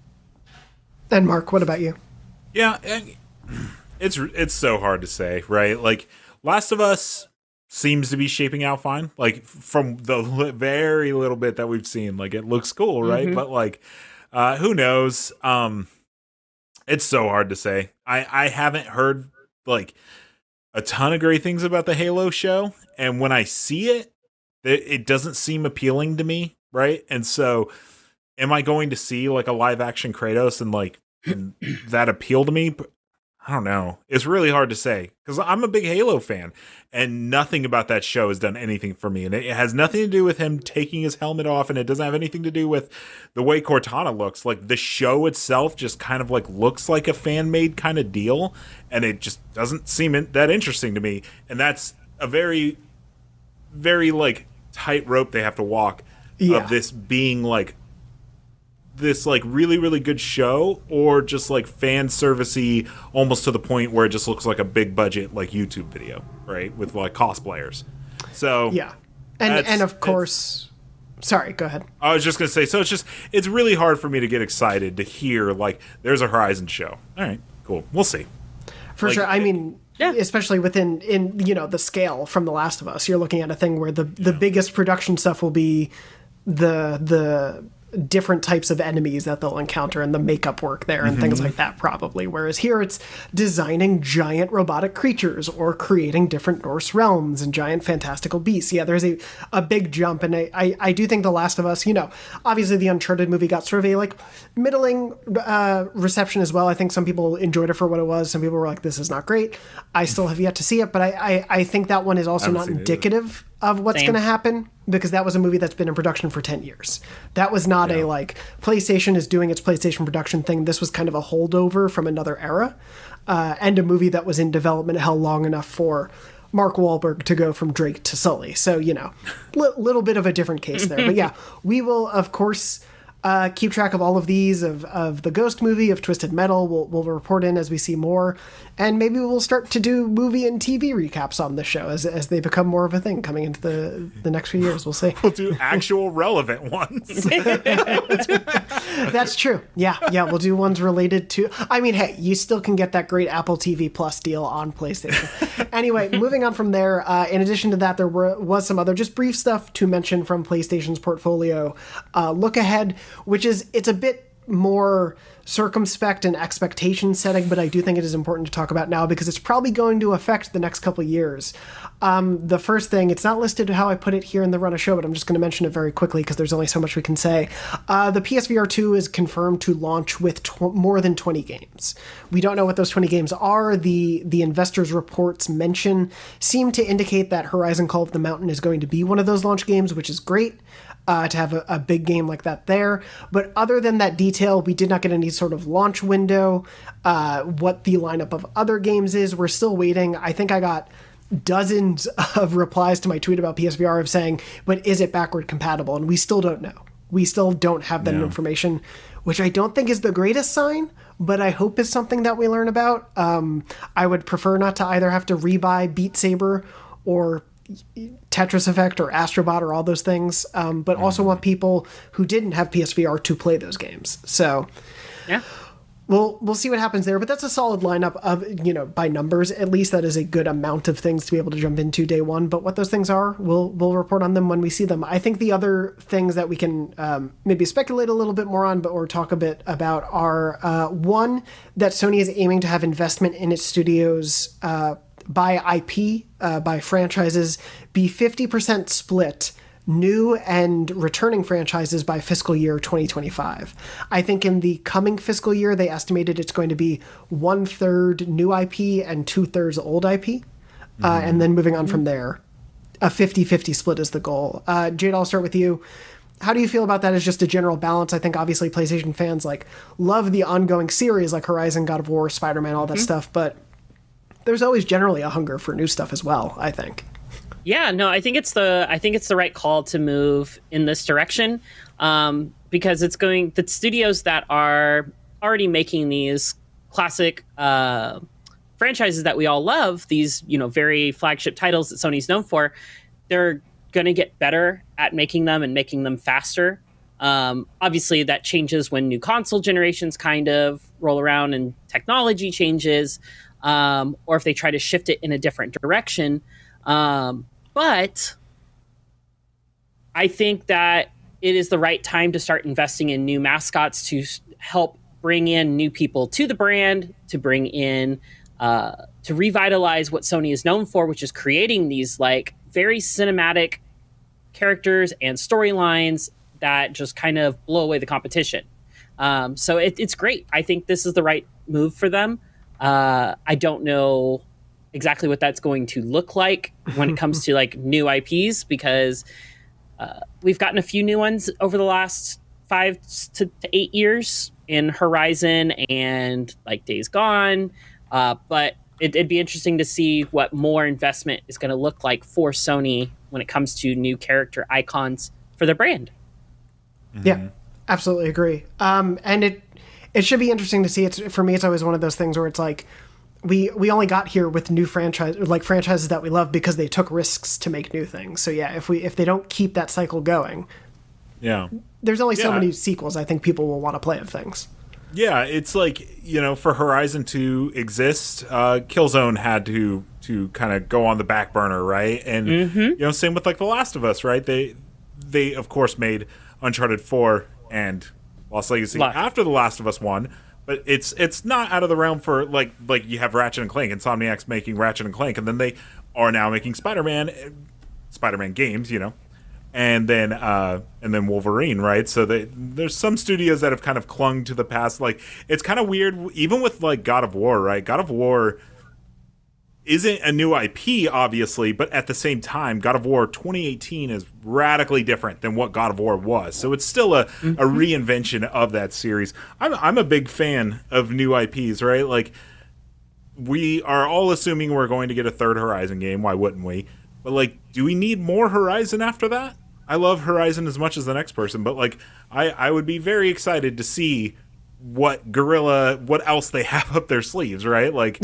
S1: And Mark, what about you?
S3: Yeah, it's so hard to say, right? Like Last of Us seems to be shaping out fine. Like from the very little bit that we've seen, like it looks cool, right? But like, who knows? It's so hard to say. I haven't heard like a ton of great things about the Halo show, and when I see it, it doesn't seem appealing to me, right? And so, am I going to see like a live action Kratos and that appeal to me? I don't know. It's really hard to say because I'm a big Halo fan, and nothing about that show has done anything for me. And it has nothing to do with him taking his helmet off, and it doesn't have anything to do with the way Cortana looks. Like the show itself just kind of like looks like a fan made kind of deal, and it just doesn't seem that interesting to me. And that's a very, very like tight rope they have to walk of this being like this like really, really good show, or just like fan servicey almost to the point where it just looks like a big budget like YouTube video, right, with like cosplayers. So
S1: and of course, sorry, go ahead.
S3: I was just gonna say, so it's really hard for me to get excited to hear like there's a Horizon show. All right, cool, we'll see.
S1: For sure. I mean, especially within the scale from The Last of Us, you're looking at a thing where the biggest production stuff will be the different types of enemies that they'll encounter and the makeup work there and things like that probably. Whereas here it's designing giant robotic creatures or creating different Norse realms and giant fantastical beasts. Yeah, there's a big jump, and I do think The Last of Us, obviously the Uncharted movie got sort of a like middling reception as well. I think some people enjoyed it for what it was. Some people were like, this is not great. I still have yet to see it, but I think that one is also not indicative of what's going to happen, because that was a movie that's been in production for 10 years. That was not a like PlayStation is doing its PlayStation production thing. This was kind of a holdover from another era, and a movie that was in development hell long enough for Mark Wahlberg to go from Drake to Sully. So, little bit of a different case there. But yeah, we will, of course, keep track of all of these, of the Ghost movie, of Twisted Metal. We'll report in as we see more, and maybe we'll start to do movie and TV recaps on the show as they become more of a thing coming into the next few years. We'll see.
S3: We'll do actual relevant ones.
S1: That's true. Yeah, we'll do ones related to... I mean, hey, you still can get that great Apple TV Plus deal on PlayStation. Anyway, moving on from there, in addition to that, there was some other just brief stuff to mention from PlayStation's portfolio. Look ahead, which is, it's a bit more circumspect and expectation setting, but I do think it is important to talk about now because it's probably going to affect the next couple of years. The first thing, it's not listed how I put it here in the run of show, but I'm just going to mention it very quickly because there's only so much we can say. The PSVR 2 is confirmed to launch with more than 20 games. We don't know what those 20 games are. The investors' reports seem to indicate that Horizon Call of the Mountain is going to be one of those launch games, which is great. To have a big game like that there. But other than that detail, we did not get any sort of launch window, what the lineup of other games is. We're still waiting. I think I got dozens of replies to my tweet about PSVR of saying, but is it backward compatible? And we still don't know. We still don't have that information, which I don't think is the greatest sign, but I hope is something that we learn about. I would prefer not to either have to rebuy Beat Saber or Tetris Effect or Astrobot or all those things, but also want people who didn't have PSVR to play those games. So
S2: yeah,
S1: we'll see what happens there, but that's a solid lineup of, by numbers, at least that is a good amount of things to be able to jump into day one. But what those things are, we'll report on them when we see them. I think the other things that we can maybe speculate a little bit more on, or talk a bit about are one, that Sony is aiming to have investment in its studios by IP, by franchises, be 50% split new and returning franchises by fiscal year 2025. I think in the coming fiscal year, they estimated it's going to be 1/3 new IP and 2/3 old IP. And then moving on from there, a 50-50 split is the goal. Jade, I'll start with you. How do you feel about that as just a general balance? I think obviously PlayStation fans love the ongoing series like Horizon, God of War, Spider-Man, all that stuff, but there's always generally a hunger for new stuff as well, I think.
S2: Yeah, no, I think it's the right call to move in this direction, because the studios that are already making these classic franchises that we all love, these very flagship titles that Sony's known for, they're going to get better at making them and making them faster. Obviously, that changes when new console generations kind of roll around and technology changes. Or if they try to shift it in a different direction. But I think that it is the right time to start investing in new mascots to help bring in new people to the brand, to bring in, to revitalize what Sony is known for, which is creating these like very cinematic characters and storylines that just kind of blow away the competition. So it's great. I think this is the right move for them. I don't know exactly what that's going to look like when it comes to like new IPs, because we've gotten a few new ones over the last 5 to 8 years in Horizon and like Days Gone. But it'd be interesting to see what more investment is going to look like for Sony when it comes to new character icons for their brand.
S1: Yeah, absolutely agree. And it should be interesting to see. For me, it's always one of those things where it's like, we only got here with new franchises that we love because they took risks to make new things. So yeah, if they don't keep that cycle going, there's only so many sequels I think people will want to play of things.
S3: Yeah, it's like, for Horizon to exist, Killzone had to kind of go on the back burner, right? And same with like The Last of Us, right? They of course made Uncharted 4 and Lost Legacy after The Last of Us 1. But it's not out of the realm for like you have Ratchet and Clank, Insomniac's making Ratchet and Clank, and then they are now making Spider-Man games, and then Wolverine, right? So there's some studios that have kind of clung to the past. Like, it's kind of weird, even with like God of War, right? God of War isn't a new IP, obviously, but at the same time, God of War 2018 is radically different than what God of War was. So it's still a reinvention of that series. I'm a big fan of new IPs, right? Like, we are all assuming we're going to get a third Horizon game. Why wouldn't we? But, like, do we need more Horizon after that? I love Horizon as much as the next person, but, like, I would be very excited to see what else they have up their sleeves, right? Like,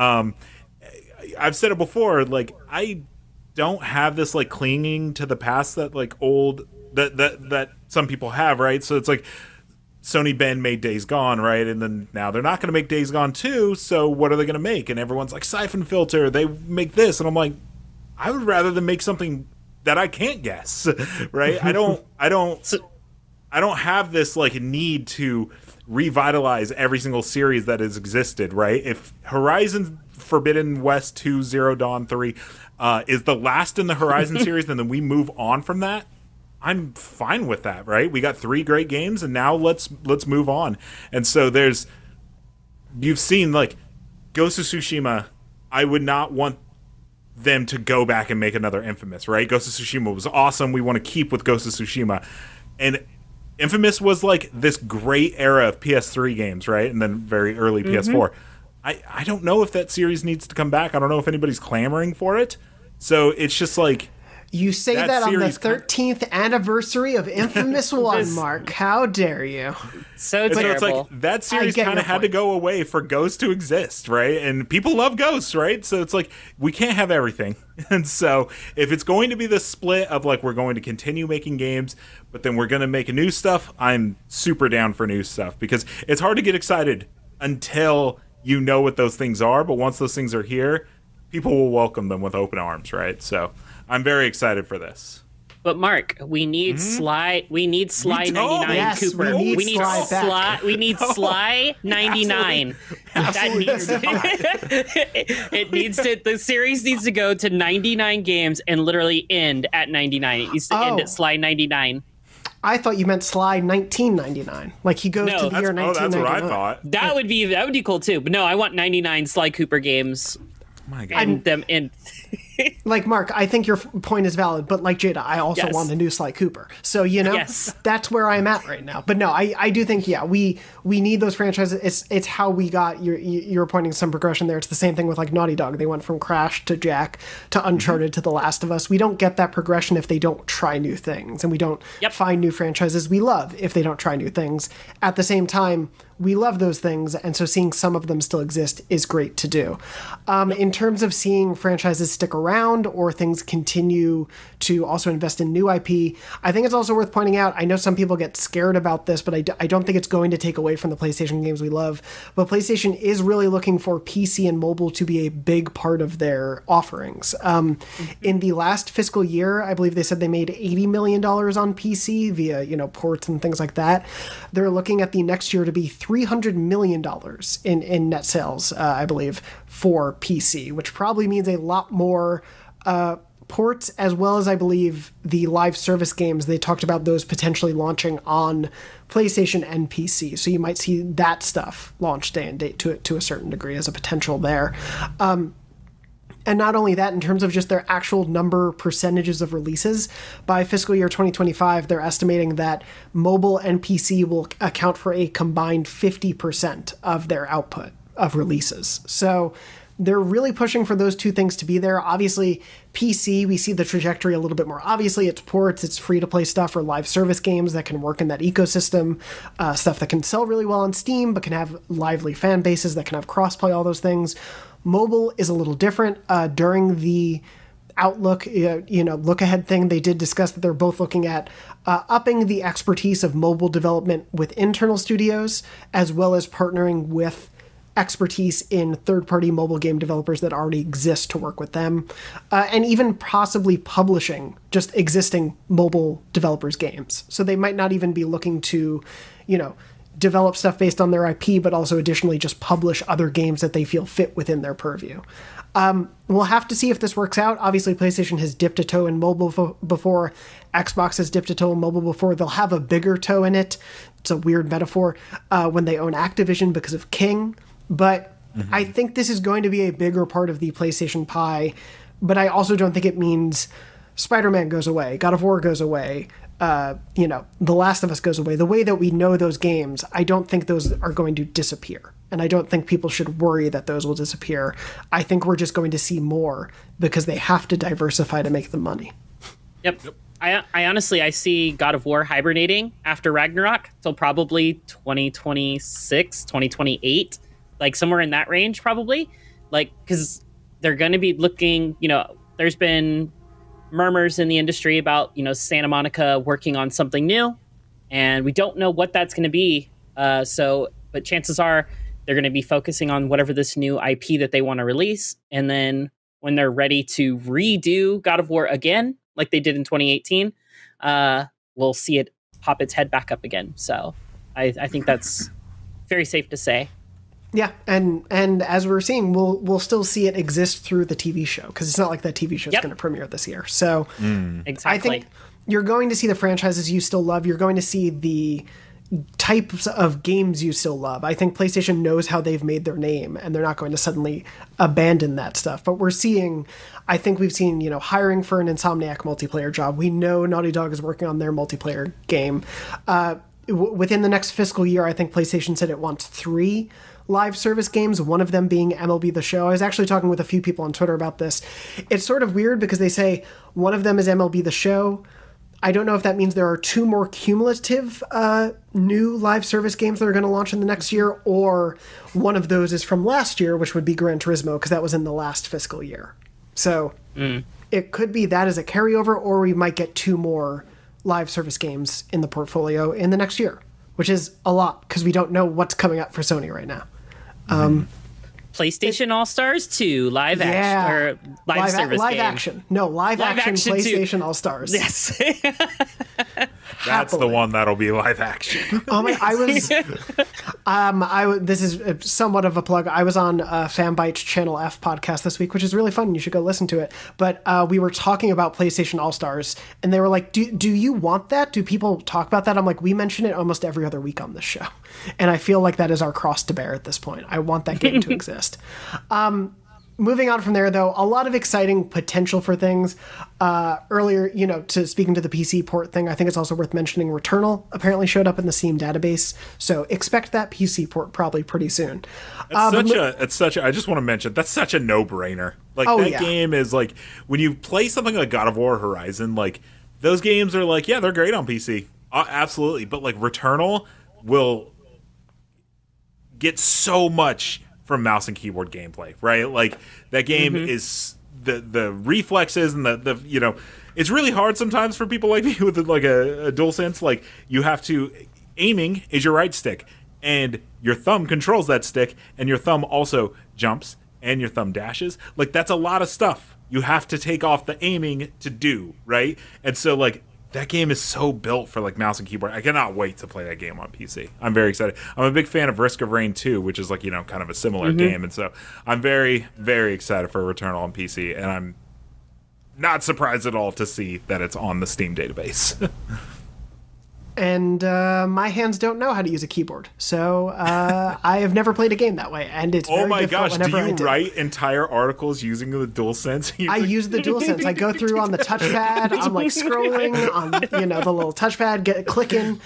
S3: I've said it before, like, I don't have this like clinging to the past that like old that some people have, right? So it's like Sony Ben made Days Gone, right? And then now they're not going to make Days Gone 2, so what are they going to make? And everyone's like, Siphon Filter, they make this, and I'm like, I would rather them make something that I can't guess, right? I don't have this like need to revitalize every single series that has existed, right? If Horizon Forbidden West 2 Zero Dawn 3 is the last in the Horizon series, and then we move on from that, I'm fine with that, right? We got 3 great games, and now let's move on. And so you've seen like Ghost of Tsushima. I would not want them to go back and make another Infamous, right? Ghost of Tsushima was awesome. We want to keep with Ghost of Tsushima, and Infamous was like this great era of PS3 games, right? And then very early PS4. I don't know if that series needs to come back. I don't know if anybody's clamoring for it. So it's just like...
S1: You say that on the 13th anniversary of Infamous 1, Mark. How dare you?
S2: So terrible.
S3: So it's like, that series kind of had to go away for Ghost to exist, right? And people love Ghosts, right? So it's like, we can't have everything. And so if it's going to be the split of like, we're going to continue making games, but then we're going to make new stuff, I'm super down for new stuff. Because it's hard to get excited until you know what those things are. But once those things are here, people will welcome them with open arms, right? So I'm very excited for this.
S2: But Mark, we need Sly. We need Sly 99
S1: yes,
S2: Cooper.
S1: We need Sly.
S2: We need Sly 99.
S1: Absolutely.
S2: It needs to. The series needs to go to 99 games and literally end at 99. It needs to end at Sly 99.
S1: I thought you meant Sly 1999. Like he goes to the year 1999.
S3: That's what I thought.
S2: That would be cool too. But no, I want 99 Sly Cooper games.
S3: Oh my God.
S2: And them in.
S1: Like, Mark, I think your point is valid, but like Jada, I also want the new Sly Cooper. So, that's where I'm at right now. But no, I do think, we need those franchises. It's how we got, you're pointing some progression there. It's the same thing with like Naughty Dog. They went from Crash to Jack to Uncharted to The Last of Us. We don't get that progression if they don't try new things. And we don't find new franchises we love if they don't try new things. At the same time, we love those things, and so seeing some of them still exist is great to do. In terms of seeing franchises stick around or things continue to also invest in new IP, I think it's also worth pointing out, I know some people get scared about this, but I don't think it's going to take away from the PlayStation games we love, but PlayStation is really looking for PC and mobile to be a big part of their offerings. In the last fiscal year, I believe they said they made $80 million on PC via, ports and things like that. They're looking at the next year to be $300 million in net sales, I believe, for PC, which probably means a lot more ports, as well as, I believe, the live service games. They talked about those potentially launching on PlayStation and PC. So you might see that stuff launch day and date to a certain degree as a potential there. And not only that, in terms of just their actual percentages of releases, by fiscal year 2025, they're estimating that mobile and PC will account for a combined 50% of their output of releases. So they're really pushing for those two things to be there. Obviously, PC, we see the trajectory a little bit more obviously. It's ports, it's free-to-play stuff or live service games that can work in that ecosystem, stuff that can sell really well on Steam, but can have lively fan bases that can have crossplay, all those things. Mobile is a little different. During the Outlook, look-ahead thing, they did discuss that they're both looking at upping the expertise of mobile development with internal studios, as well as partnering with expertise in third-party mobile game developers that already exist to work with them, and even possibly publishing just existing mobile developers' games. So they might not even be looking to, develop stuff based on their IP, but also additionally just publish other games that they feel fit within their purview. We'll have to see if this works out. Obviously, PlayStation has dipped a toe in mobile before. Xbox has dipped a toe in mobile before. They'll have a bigger toe in it. It's a weird metaphor when they own Activision because of King. But I think this is going to be a bigger part of the PlayStation pie. But I also don't think it means Spider-Man goes away, God of War goes away, The Last of Us goes away. The way that we know those games, I don't think those are going to disappear. And I don't think people should worry that those will disappear. I think we're just going to see more because they have to diversify to make the money.
S2: Yep. I honestly, I see God of War hibernating after Ragnarok till probably 2026, 2028, like somewhere in that range probably. Like, because they're going to be looking, there's been murmurs in the industry about, Santa Monica working on something new, and we don't know what that's going to be. But chances are they're going to be focusing on whatever this new IP that they want to release. And then when they're ready to redo God of War again, like they did in 2018, we'll see it pop its head back up again. So I think that's very safe to say.
S1: Yeah, and as we're seeing, we'll still see it exist through the TV show, because it's not like that TV show is going to premiere this year. So
S2: exactly.
S1: I think you're going to see the franchises you still love. You're going to see the types of games you still love. I think PlayStation knows how they've made their name, and they're not going to suddenly abandon that stuff. But we've seen, hiring for an Insomniac multiplayer job. We know Naughty Dog is working on their multiplayer game. Within the next fiscal year, I think PlayStation said it wants 3 live service games, one of them being MLB The Show. I was actually talking with a few people on Twitter about this. It's sort of weird because they say one of them is MLB The Show. I don't know if that means there are 2 more cumulative new live service games that are going to launch in the next year, or one of those is from last year, which would be Gran Turismo, because that was in the last fiscal year. So it could be that as a carryover, or we might get 2 more live service games in the portfolio in the next year, which is a lot because we don't know what's coming up for Sony right now.
S2: PlayStation All-Stars 2 live action or live service
S1: live
S2: game.
S1: action. No, live action PlayStation All-Stars.
S2: Yes.
S3: That's the one that'll be live action.
S1: Oh my! This is somewhat of a plug. I was on Fanbyte's Channel F podcast this week, which is really fun. You should go listen to it. But we were talking about PlayStation All-Stars, and they were like, "Do you want that? Do people talk about that?" I'm like, "We mention it almost every other week on this show," and I feel like that is our cross to bear at this point. I want that game to exist. Moving on from there, though, a lot of exciting potential for things. Earlier, speaking to the PC port thing, I think it's also worth mentioning Returnal apparently showed up in the Steam database. So expect that PC port probably pretty soon.
S3: I just want to mention, that's such a no-brainer. Game is like, when you play something like God of War Horizon, like, those games are like, yeah, they're great on PC. Absolutely. But like Returnal will get so much from mouse and keyboard gameplay, right? Like that game is the reflexes and the you know, it's really hard sometimes for people like me with like a DualSense. Like you have to, aiming is your right stick, and your thumb controls that stick, and your thumb also jumps, and your thumb dashes. Like that's a lot of stuff you have to take off the aiming to do, right? And so like that game is so built for like mouse and keyboard. I cannot wait to play that game on PC. I'm very excited. I'm a big fan of Risk of Rain 2, which is like, you know, kind of a similar game. And so I'm very, very excited for Returnal on PC. And I'm not surprised at all to see that it's on the Steam database.
S1: And my hands don't know how to use a keyboard, so I have never played a game that way, and it's very difficult whenever I do.
S3: Do you write entire articles using the DualSense?
S1: I use the DualSense. I go through on the touchpad. I'm like scrolling on, you know, the little touchpad, clicking.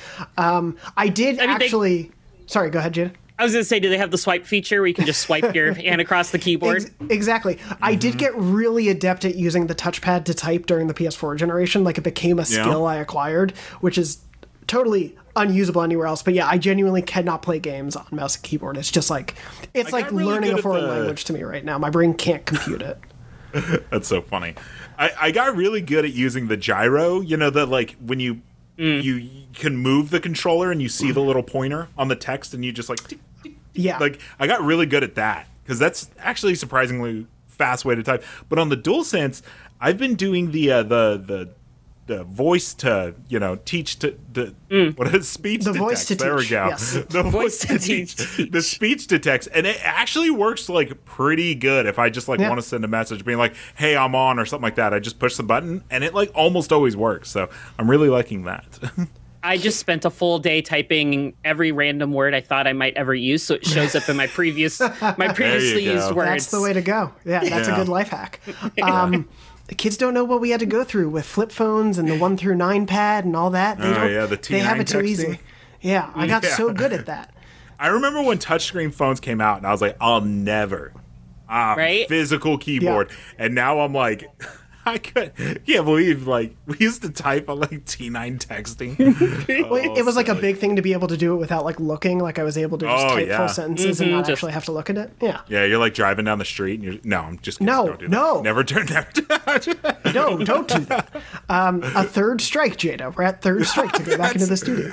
S1: Sorry, go ahead, Jada.
S2: I was going to say, do they have the swipe feature where you can just swipe your hand across the keyboard?
S1: Exactly. I did get really adept at using the touchpad to type during the PS4 generation. Like, it became a skill I acquired, which is totally unusable anywhere else. But yeah, I genuinely cannot play games on mouse and keyboard. It's just like, it's like really learning a foreign language to me right now. My brain can't compute it.
S3: That's so funny. I got really good at using the gyro, you know, that like when you can move the controller and you see the little pointer on the text and you just like, tick, tick, tick.
S1: Yeah.
S3: Like I got really good at that because that's actually surprisingly fast way to type. But on the DualSense, I've been doing the voice to, you know, teach to what is speech
S1: the
S3: to
S1: voice
S3: text.
S1: To
S3: there
S1: teach.
S3: we go.
S1: Yes.
S3: The voice to teach. The speech to text, and it actually works like pretty good. If I just like want to send a message, being like, "Hey, I'm on" or something like that, I just push the button, and it like almost always works. So I'm really liking that.
S2: I just spent a full day typing every random word I thought I might ever use, so it shows up in my previously used words.
S1: That's the way to go. Yeah, that's a good life hack. The kids don't know what we had to go through with flip phones and the 1 through 9 pad and all that.
S3: The T9
S1: they have it too
S3: texting.
S1: easy. Yeah, I got so good at that.
S3: I remember when touchscreen phones came out, and I was like, I'll never physical keyboard. Yeah. And now I'm like, I can't believe like we used to type on like T9 texting.
S1: It was like a big thing to be able to do it without like looking. Like I was able to just type full sentences and not actually have to look at it. Yeah.
S3: Yeah, you're like driving down the street and I'm just kidding.
S1: No,
S3: don't do
S1: no.
S3: That. Never turn.
S1: No, don't do that. A third strike, Jada. We're at third strike to go back into the studio.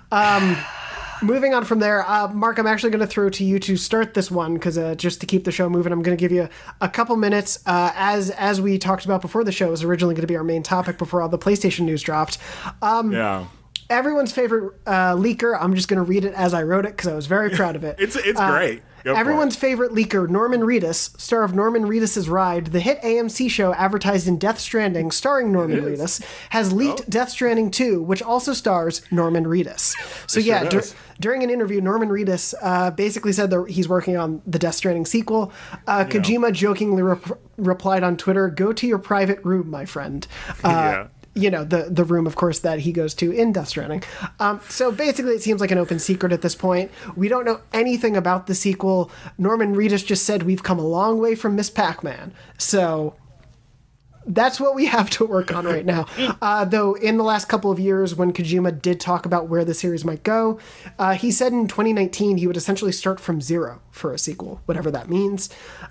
S1: Moving on from there, Mark, I'm actually going to throw to you to start this one because just to keep the show moving, I'm going to give you a couple minutes. As we talked about before, the show was originally going to be our main topic before all the PlayStation news dropped. Everyone's favorite leaker. I'm just going to read it as I wrote it because I was very proud of it.
S3: It's great.
S1: Everyone's favorite leaker, Norman Reedus, star of Norman Reedus' Ride, the hit AMC show advertised in Death Stranding, starring Norman Reedus, has leaked Death Stranding 2, which also stars Norman Reedus. So during an interview, Norman Reedus basically said that he's working on the Death Stranding sequel. Kojima jokingly replied on Twitter, "Go to your private room, my friend." You know, the room, of course, that he goes to in Death Stranding. So basically, it seems like an open secret at this point. We don't know anything about the sequel. Norman Reedus just said, "We've come a long way from Miss Pac-Man." So that's what we have to work on right now. Though in the last couple of years, when Kojima did talk about where the series might go, he said in 2019 he would essentially start from zero for a sequel, whatever that means.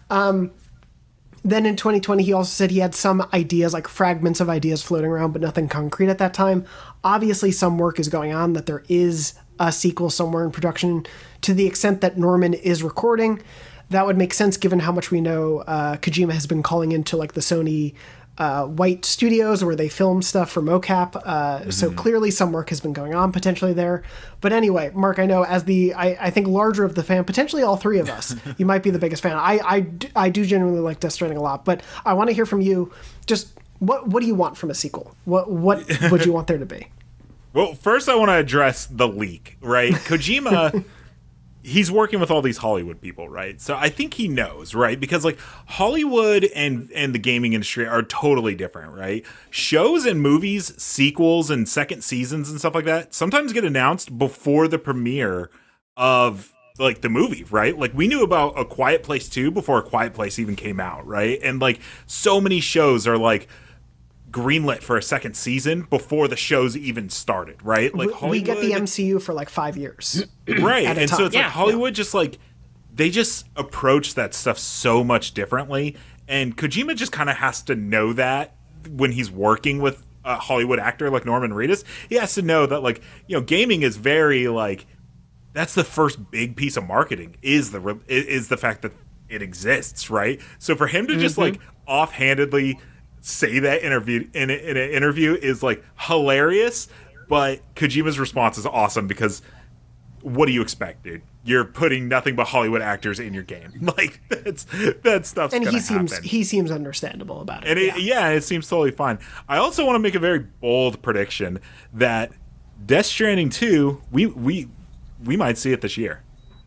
S1: Then in 2020, he also said he had some ideas, like fragments of ideas floating around, but nothing concrete at that time. Obviously, some work is going on, that there is a sequel somewhere in production. To the extent that Norman is recording, that would make sense given how much we know Kojima has been calling into like the Sony white studios where they film stuff for mocap. So clearly some work has been going on potentially there. But anyway, Mark, I know as I think larger of the fan, potentially all three of us, you might be the biggest fan. I do genuinely like Death Stranding a lot, but I want to hear from you. Just what do you want from a sequel? What would you want there to be?
S3: Well, first I want to address the leak, right? Kojima, he's working with all these Hollywood people, right? So I think he knows, right? Because like Hollywood and the gaming industry are totally different, right? Shows and movies, sequels and second seasons and stuff like that sometimes get announced before the premiere of like the movie, right? Like we knew about A Quiet Place 2 before A Quiet Place even came out, right? And like so many shows are like greenlit for a second season before the show's even started, right? Like
S1: we get the MCU for like 5 years.
S3: Right. And so it's like
S2: Yeah.
S3: Hollywood just like, they just approach that stuff so much differently. And Kojima just kind of has to know that when he's working with a Hollywood actor like Norman Reedus. He has to know that, like, you know, gaming is very, like, that's the first big piece of marketing is the fact that it exists, right? So for him to just, like, offhandedly say that in an interview is, like, hilarious. But Kojima's response is awesome because what do you expect, dude? You're putting nothing but Hollywood actors in your game. Like, that stuff's
S1: And
S3: gonna
S1: he seems understandable about it.
S3: And it seems totally fine. I also want to make a very bold prediction that Death Stranding 2, we might see it this year.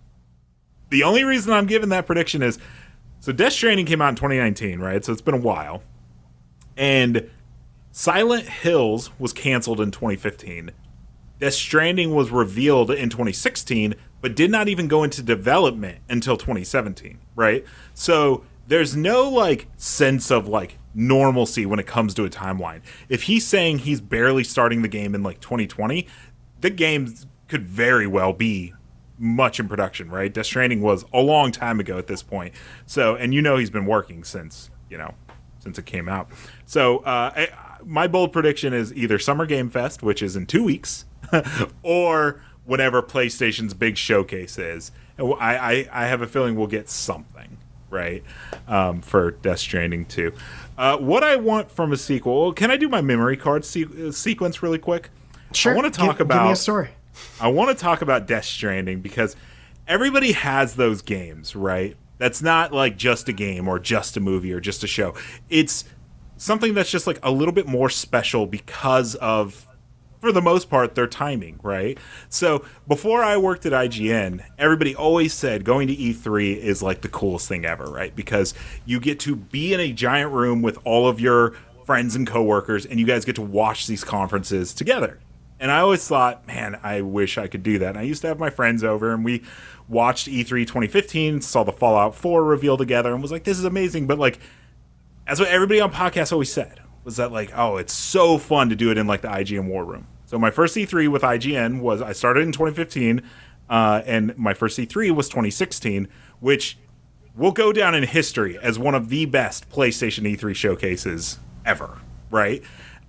S3: The only reason I'm giving that prediction is, so Death Stranding came out in 2019, right? So it's been a while. And Silent Hills was canceled in 2015. Death Stranding was revealed in 2016, but did not even go into development until 2017, right? So there's no, like, sense of, like, normalcy when it comes to a timeline. If he's saying he's barely starting the game in, like, 2020, the game could very well be much in production, right? Death Stranding was a long time ago at this point. So, and you know he's been working since it came out. So my bold prediction is either Summer Game Fest, which is in 2 weeks, or whenever PlayStation's big showcase is. I have a feeling we'll get something, right, for Death Stranding 2. What I want from a sequel, can I do my memory card sequence really quick?
S1: Sure.
S3: I want to talk
S1: give me a story.
S3: I want to talk about Death Stranding because everybody has those games, right? That's not like just a game or just a movie or just a show. It's something that's just like a little bit more special because of, for the most part, their timing, right? So before I worked at IGN, everybody always said going to E3 is like the coolest thing ever, right? Because you get to be in a giant room with all of your friends and coworkers, and you guys get to watch these conferences together. And I always thought, man, I wish I could do that. And I used to have my friends over, and we watched E3 2015, saw the Fallout 4 reveal together, and was like, this is amazing. But, like, that's what everybody on podcasts always said, was that, like, oh, it's so fun to do it in, like, the IGN War Room. So my first E3 with IGN was, I started in 2015, and my first E3 was 2016, which will go down in history as one of the best PlayStation E3 showcases ever, right?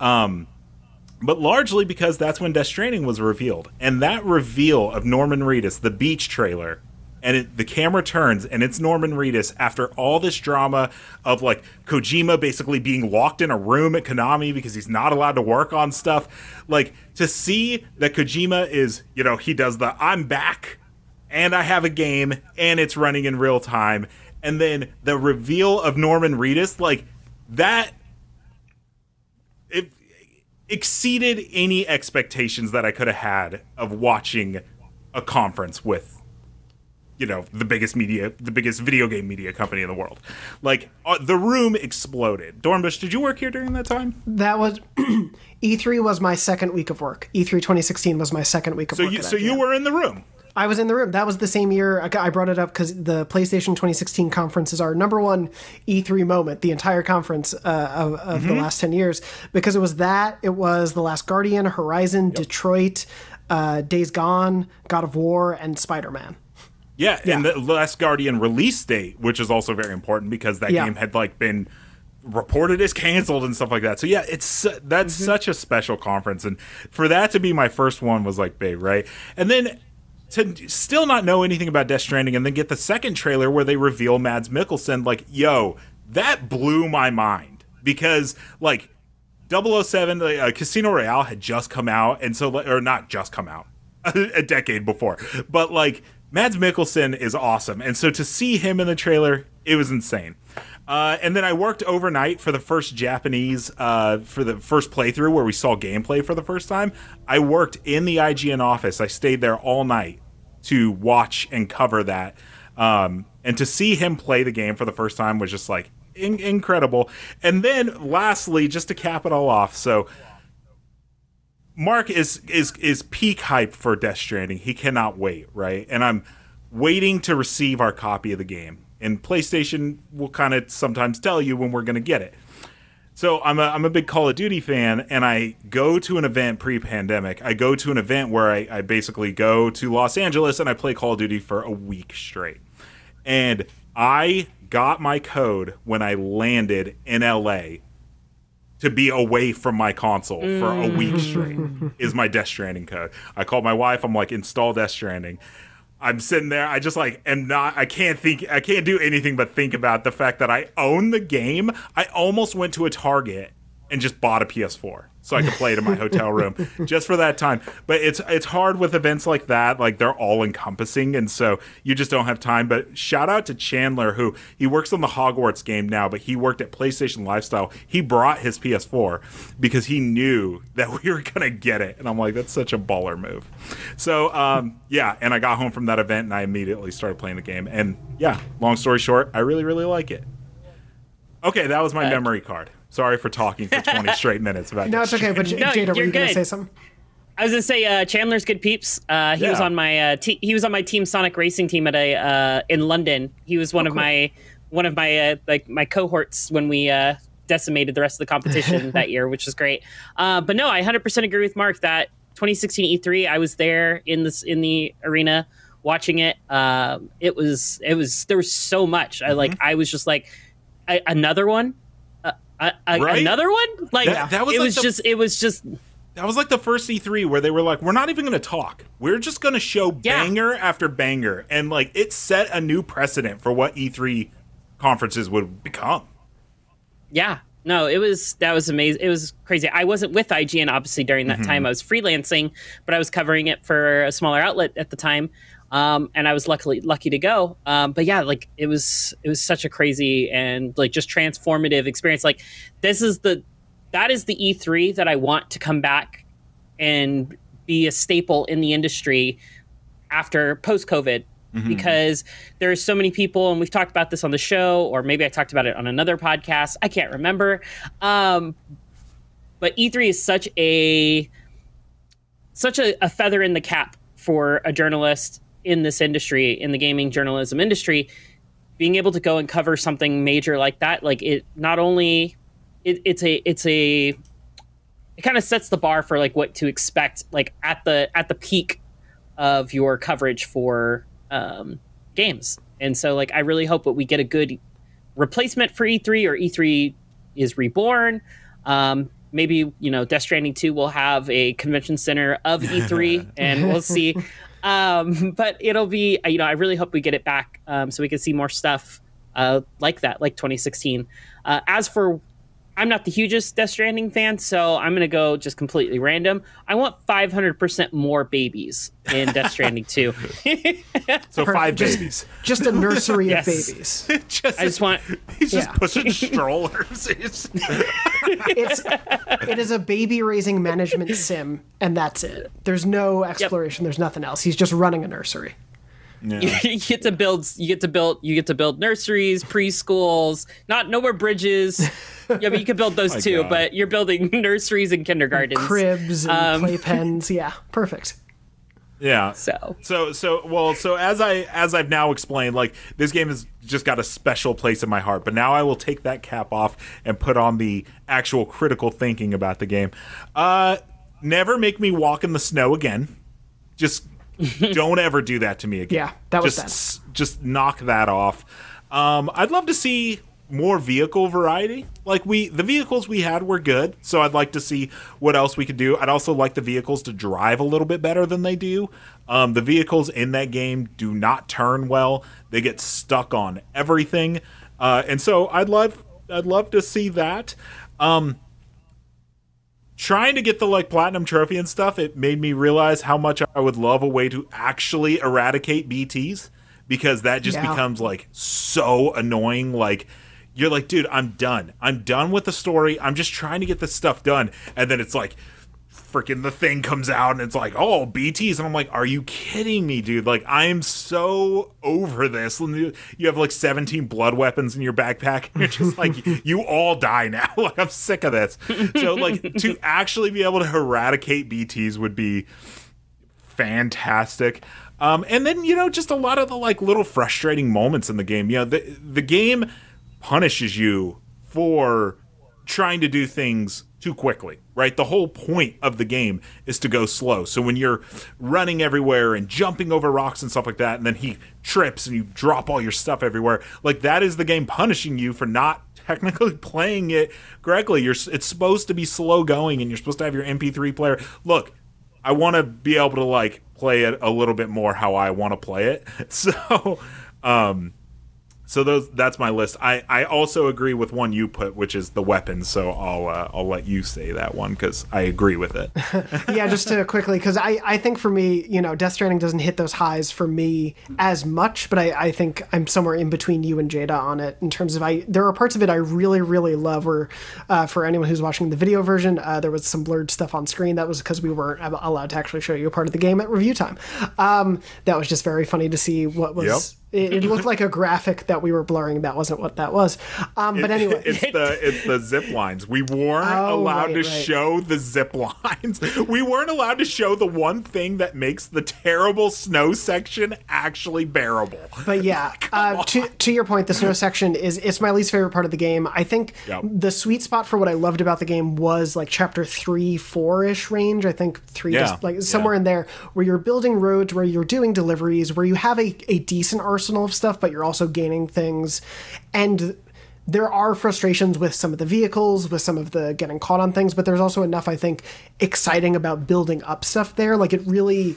S3: But largely because that's when Death Stranding was revealed. And that reveal of Norman Reedus, the beach trailer, and the camera turns, and it's Norman Reedus after all this drama of, like, Kojima basically being locked in a room at Konami because he's not allowed to work on stuff. Like, to see that Kojima is, you know, he does the, I'm back, and I have a game, and it's running in real time. And then the reveal of Norman Reedus, like, that, it exceeded any expectations that I could have had of watching a conference with, you know, the biggest video game media company in the world. Like, the room exploded. Dornbush, did you work here during that time?
S1: That was E3 was my second week of work. E3 2016 was my second week of work.
S3: So you were in the room.
S1: I was in the room. That was the same year. I brought it up because the PlayStation 2016 conference is our number one E3 moment, the entire conference of the last 10 years, because it was that. It was The Last Guardian, Horizon, Detroit, Days Gone, God of War, and Spider-Man.
S3: Yeah, and the Last Guardian release date, which is also very important because that game had, like, been reported as canceled and stuff like that. So yeah, that's such a special conference, and for that to be my first one was, like, big, right? And then to still not know anything about Death Stranding and then get the second trailer where they reveal Mads Mikkelsen, like, yo, that blew my mind because, like, 007, Casino Royale had just come out, and so, or not just come out, a decade before, but, like, Mads Mikkelsen is awesome, and so to see him in the trailer, it was insane. And then I worked overnight for the first Japanese, for the first playthrough where we saw gameplay for the first time. I worked in the IGN office. I stayed there all night to watch and cover that. And to see him play the game for the first time was just, like, incredible. And then lastly, just to cap it all off, so Mark is peak hype for Death Stranding. He cannot wait, right? And I'm waiting to receive our copy of the game. And PlayStation will kind of sometimes tell you when we're going to get it. So I'm a big Call of Duty fan, and I go to an event pre-pandemic. I go to an event where I basically go to Los Angeles and I play Call of Duty for a week straight. And I got my code when I landed in LA to be away from my console for a week straight is my Death Stranding code. I called my wife. I'm like, install Death Stranding. I'm sitting there. I just like am not. I can't do anything but think about the fact that I own the game. I almost went to a Target and just bought a PS4 so I could play it in my hotel room just for that time. But it's hard with events like that. Like, they're all encompassing, and so you just don't have time. But shout out to Chandler, who he works on the Hogwarts game now, but he worked at PlayStation Lifestyle. He brought his PS4 because he knew that we were gonna get it, and I'm like, that's such a baller move. So yeah, and I got home from that event and I immediately started playing the game. And yeah, long story short, I really, really like it. Okay, that was my memory card. Sorry for talking for 20 straight minutes about
S1: No, it's okay, but Jada, were you going to say something?
S2: I was going to say Chandler's good peeps. He was on my Team Sonic Racing team at in London. He was one of my my cohorts when we decimated the rest of the competition that year, which was great. But no, I 100% agree with Mark that 2016 E3, I was there in the arena watching it. There was so much. I was just like, another one.
S3: Right?
S2: Another one? Like,
S3: that was
S2: it was just
S3: that was like the first E3 where they were like, we're not even going to talk. We're just going to show banger after banger. And like, it set a new precedent for what E3 conferences would become.
S2: Yeah. No, that was amazing. It was crazy. I wasn't with IGN obviously during that time. I was freelancing, but I was covering it for a smaller outlet at the time. And I was lucky to go. But yeah, like it was such a crazy and like just transformative experience. Like that is the E3 that I want to come back and be a staple in the industry after post-COVID, because there's so many people, and we've talked about this on the show, or maybe I talked about it on another podcast. I can't remember. But E3 is such a feather in the cap for a journalist in this industry, in the gaming journalism industry, being able to go and cover something major like that. Like, it not only it kind of sets the bar for like what to expect, like at the peak of your coverage for games. And so like, I really hope that we get a good replacement for E3, or E3 is reborn. Maybe, Death Stranding 2 will have a convention center of E3 and we'll see. But it'll be, I really hope we get it back so we can see more stuff like that, like 2016. As for, I'm not the hugest Death Stranding fan, so I'm going to go just completely random. I want 500% more babies in Death Stranding 2.
S3: So 5 babies.
S1: Just a nursery of babies.
S3: He's just pushing strollers.
S1: It is a baby raising management sim, and that's it. There's no exploration. There's nothing else. He's just running a nursery.
S2: Yeah. You get to build nurseries, preschools, no more bridges. Yeah, but you can build those too. God. But you're building nurseries and kindergartens,
S1: cribs and playpens. Yeah, perfect.
S3: Yeah. So as I've now explained, like, this game has just got a special place in my heart. But now I will take that cap off and put on the actual critical thinking about the game. Never make me walk in the snow again. Just don't ever do that to me again.
S1: Yeah, that was bad.
S3: Just knock that off. I'd love to see more vehicle variety. Like, the vehicles we had were good, so I'd like to see what else we could do. I'd also like the vehicles to drive a little bit better than they do. The vehicles in that game do not turn well. They get stuck on everything. And so I'd love to see that. Trying to get the platinum trophy and stuff, it made me realize how much I would love a way to actually eradicate BTs, because that just becomes so annoying. Like, you're like, dude, I'm done with the story. I'm just trying to get this stuff done, and then it's like, freaking the thing comes out and it's like, oh, BTs, and I'm like, are you kidding me, dude? Like, I am so over this. You have 17 blood weapons in your backpack, and you're just like, you all die now. Like, I'm sick of this. So to actually be able to eradicate BTs would be fantastic. And then just a lot of the little frustrating moments in the game. The game punishes you for trying to do things too quickly, right? The whole point of the game is to go slow. So when you're running everywhere and jumping over rocks and stuff like that, and then he trips and you drop all your stuff everywhere, like that is the game punishing you for not technically playing it correctly. It's supposed to be slow going, and you're supposed to have your MP3 player. Look, I want to be able to like play it a little bit more how I want to play it. So that's my list. I also agree with one you put, which is the weapons. So I'll let you say that one because I agree with it.
S1: Yeah, just to quickly, because I think for me, Death Stranding doesn't hit those highs for me as much, but I think I'm somewhere in between you and Jada on it in terms of there are parts of it I really, really love where for anyone who's watching the video version, there was some blurred stuff on screen. That was because we weren't allowed to actually show you a part of the game at review time. That was just very funny to see what was... Yep. It looked like a graphic that we were blurring. That wasn't what that was. But anyway,
S3: it's the zip lines. We weren't allowed to show the zip lines. We weren't allowed to show the one thing that makes the terrible snow section actually bearable.
S1: But yeah, to your point, the snow section it's my least favorite part of the game. I think the sweet spot for what I loved about the game was like chapter 3-4-ish range. I think 3, just like somewhere in there, where you're building roads, where you're doing deliveries, where you have a decent arsenal of stuff, but you're also gaining things. And there are frustrations with some of the vehicles, with some of the getting caught on things, but there's also enough, I think, exciting about building up stuff there. Like it really...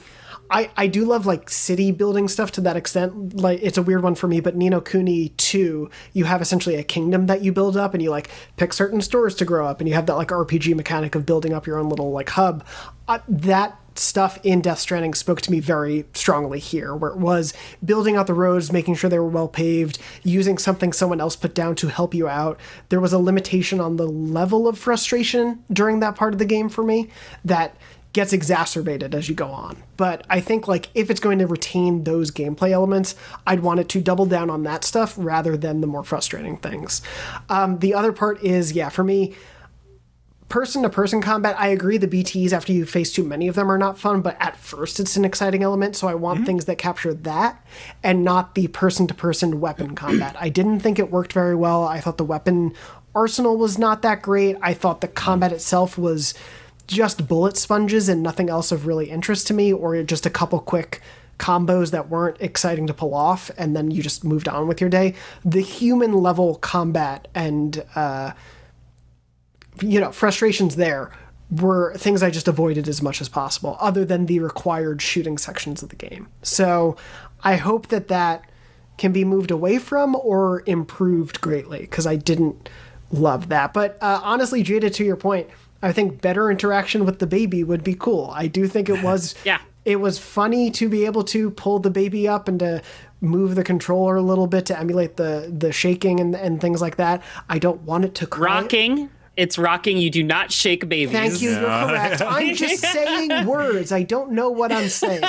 S1: I do love like city building stuff to that extent. Like it's a weird one for me, but Ni no Kuni 2, you have essentially a kingdom that you build up and you like pick certain stores to grow up and you have that like RPG mechanic of building up your own little like hub. That stuff in Death Stranding spoke to me very strongly here, where it was building out the roads, making sure they were well paved, using something someone else put down to help you out. There was a limitation on the level of frustration during that part of the game for me that gets exacerbated as you go on. But I think like if it's going to retain those gameplay elements, I'd want it to double down on that stuff rather than the more frustrating things. The other part is, for me, person-to-person combat, I agree the BTs after you face too many of them are not fun, but at first it's an exciting element, so I want things that capture that and not the person-to-person weapon combat. I didn't think it worked very well. I thought the weapon arsenal was not that great. I thought the combat itself was just bullet sponges and nothing else of really interest to me, or just a couple quick combos that weren't exciting to pull off, and then you just moved on with your day. The human level combat and frustrations there were things I just avoided as much as possible, other than the required shooting sections of the game. So I hope that can be moved away from or improved greatly, because I didn't love that. But honestly, Jada, to your point, I think better interaction with the baby would be cool. I do think it was it was funny to be able to pull the baby up and to move the controller a little bit to emulate the shaking and things like that. I don't want it to cry.
S2: Rocking. It's rocking. You do not shake babies.
S1: Thank you. You're correct. I'm just saying words. I don't know what I'm saying.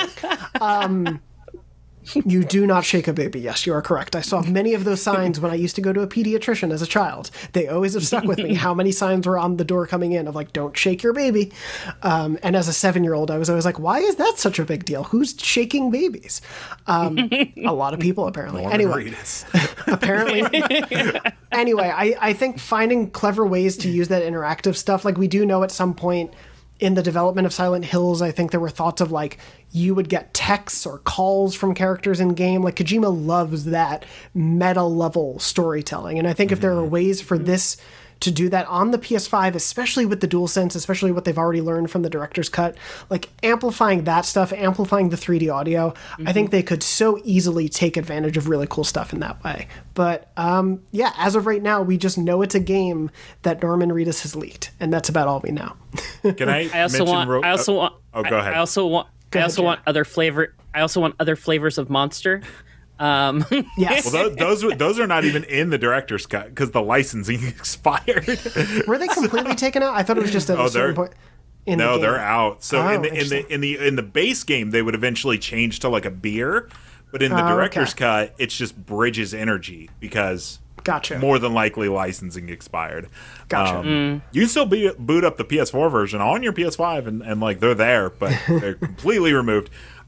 S1: You do not shake a baby. Yes, you are correct. I saw many of those signs when I used to go to a pediatrician as a child. They always have stuck with me. How many signs were on the door coming in of like, don't shake your baby. And as a 7-year-old, I was always like, why is that such a big deal? Who's shaking babies? A lot of people, apparently. Anyway, apparently. Anyway, I think finding clever ways to use that interactive stuff, like we do know at some point in the development of Silent Hills, I think there were thoughts of like you would get texts or calls from characters in game. Like Kojima loves that meta level storytelling. And I think if there are ways for this to do that on the PS5, especially with the DualSense, especially what they've already learned from the director's cut, like amplifying that stuff, amplifying the 3D audio, I think they could so easily take advantage of really cool stuff in that way. But as of right now, we just know it's a game that Norman Reedus has leaked, and that's about all we know.
S3: Can I?
S2: I also want.
S3: Oh, go ahead.
S2: I also want other flavor. I also want other flavors of Monster.
S1: Yes.
S3: Well, those are not even in the director's cut because the licensing expired.
S1: Were they completely taken out? I thought it was just at a certain point.
S3: No, they're out. So in the base game, they would eventually change to like a beer, but in the director's cut, it's just Bridges Energy because more than likely licensing expired. You can still boot up the PS4 version on your PS5, and like they're there, but they're completely removed.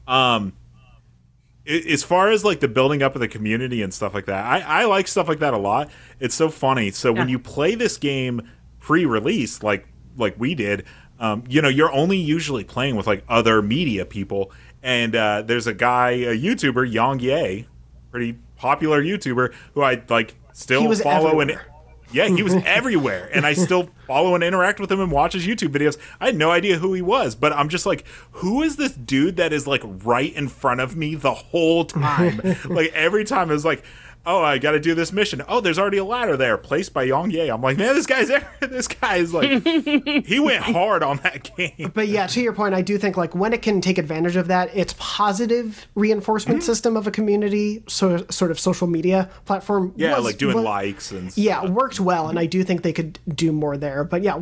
S3: As far as like the building up of the community and stuff like that, I like stuff like that a lot. It's so funny. So when you play this game pre-release like we did, you're only usually playing with like other media people. And there's a guy, a YouTuber, Yang Ye, pretty popular YouTuber, who I like still follow. And yeah, he was everywhere, and I still follow and interact with him and watch his YouTube videos. I had no idea who he was, but I'm just like, who is this dude that is like right in front of me the whole time? Like every time it was like, oh, I got to do this mission. Oh, there's already a ladder there, placed by Yang Ye. I'm like, man, this guy is like, he went hard on that game.
S1: But yeah, to your point, I do think like when it can take advantage of that, its positive reinforcement system of a community, so sort of social media platform.
S3: Yeah, like doing likes and stuff.
S1: Yeah, worked well, and I do think they could do more there. But yeah,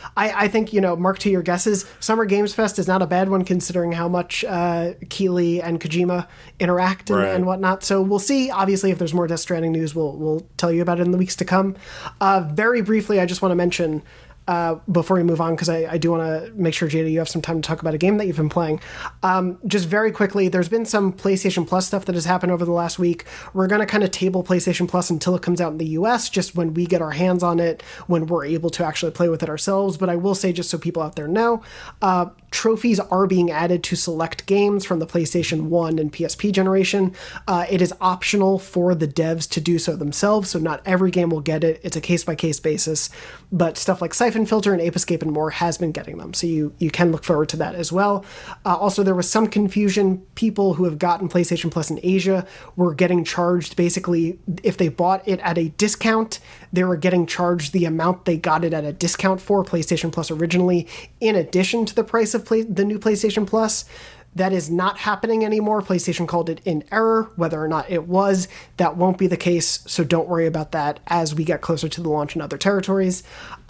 S1: I think, Mark, to your guesses, Summer Games Fest is not a bad one considering how much Keighley and Kojima interact and whatnot. So we'll see. Obviously, if there's more Death Stranding news, we'll tell you about it in the weeks to come. Very briefly, I just want to mention, before we move on, because I do want to make sure, Jada, you have some time to talk about a game that you've been playing. Just very quickly, there's been some PlayStation Plus stuff that has happened over the last week. We're going to kind of table PlayStation Plus until it comes out in the US, just when we get our hands on it, when we're able to actually play with it ourselves. But I will say, just so people out there know, trophies are being added to select games from the PlayStation 1 and PSP generation. It is optional for the devs to do so themselves, so not every game will get it. It's a case-by-case basis, but stuff like Siphon Filter and Ape Escape and more has been getting them, so you can look forward to that as well. Also, there was some confusion. People who have gotten PlayStation Plus in Asia were getting charged, basically, if they bought it at a discount, they were getting charged the amount they got it at a discount for PlayStation Plus originally, in addition to the price of the new PlayStation Plus. That is not happening anymore. PlayStation called it in error. Whether or not it was, that won't be the case, so don't worry about that as we get closer to the launch in other territories.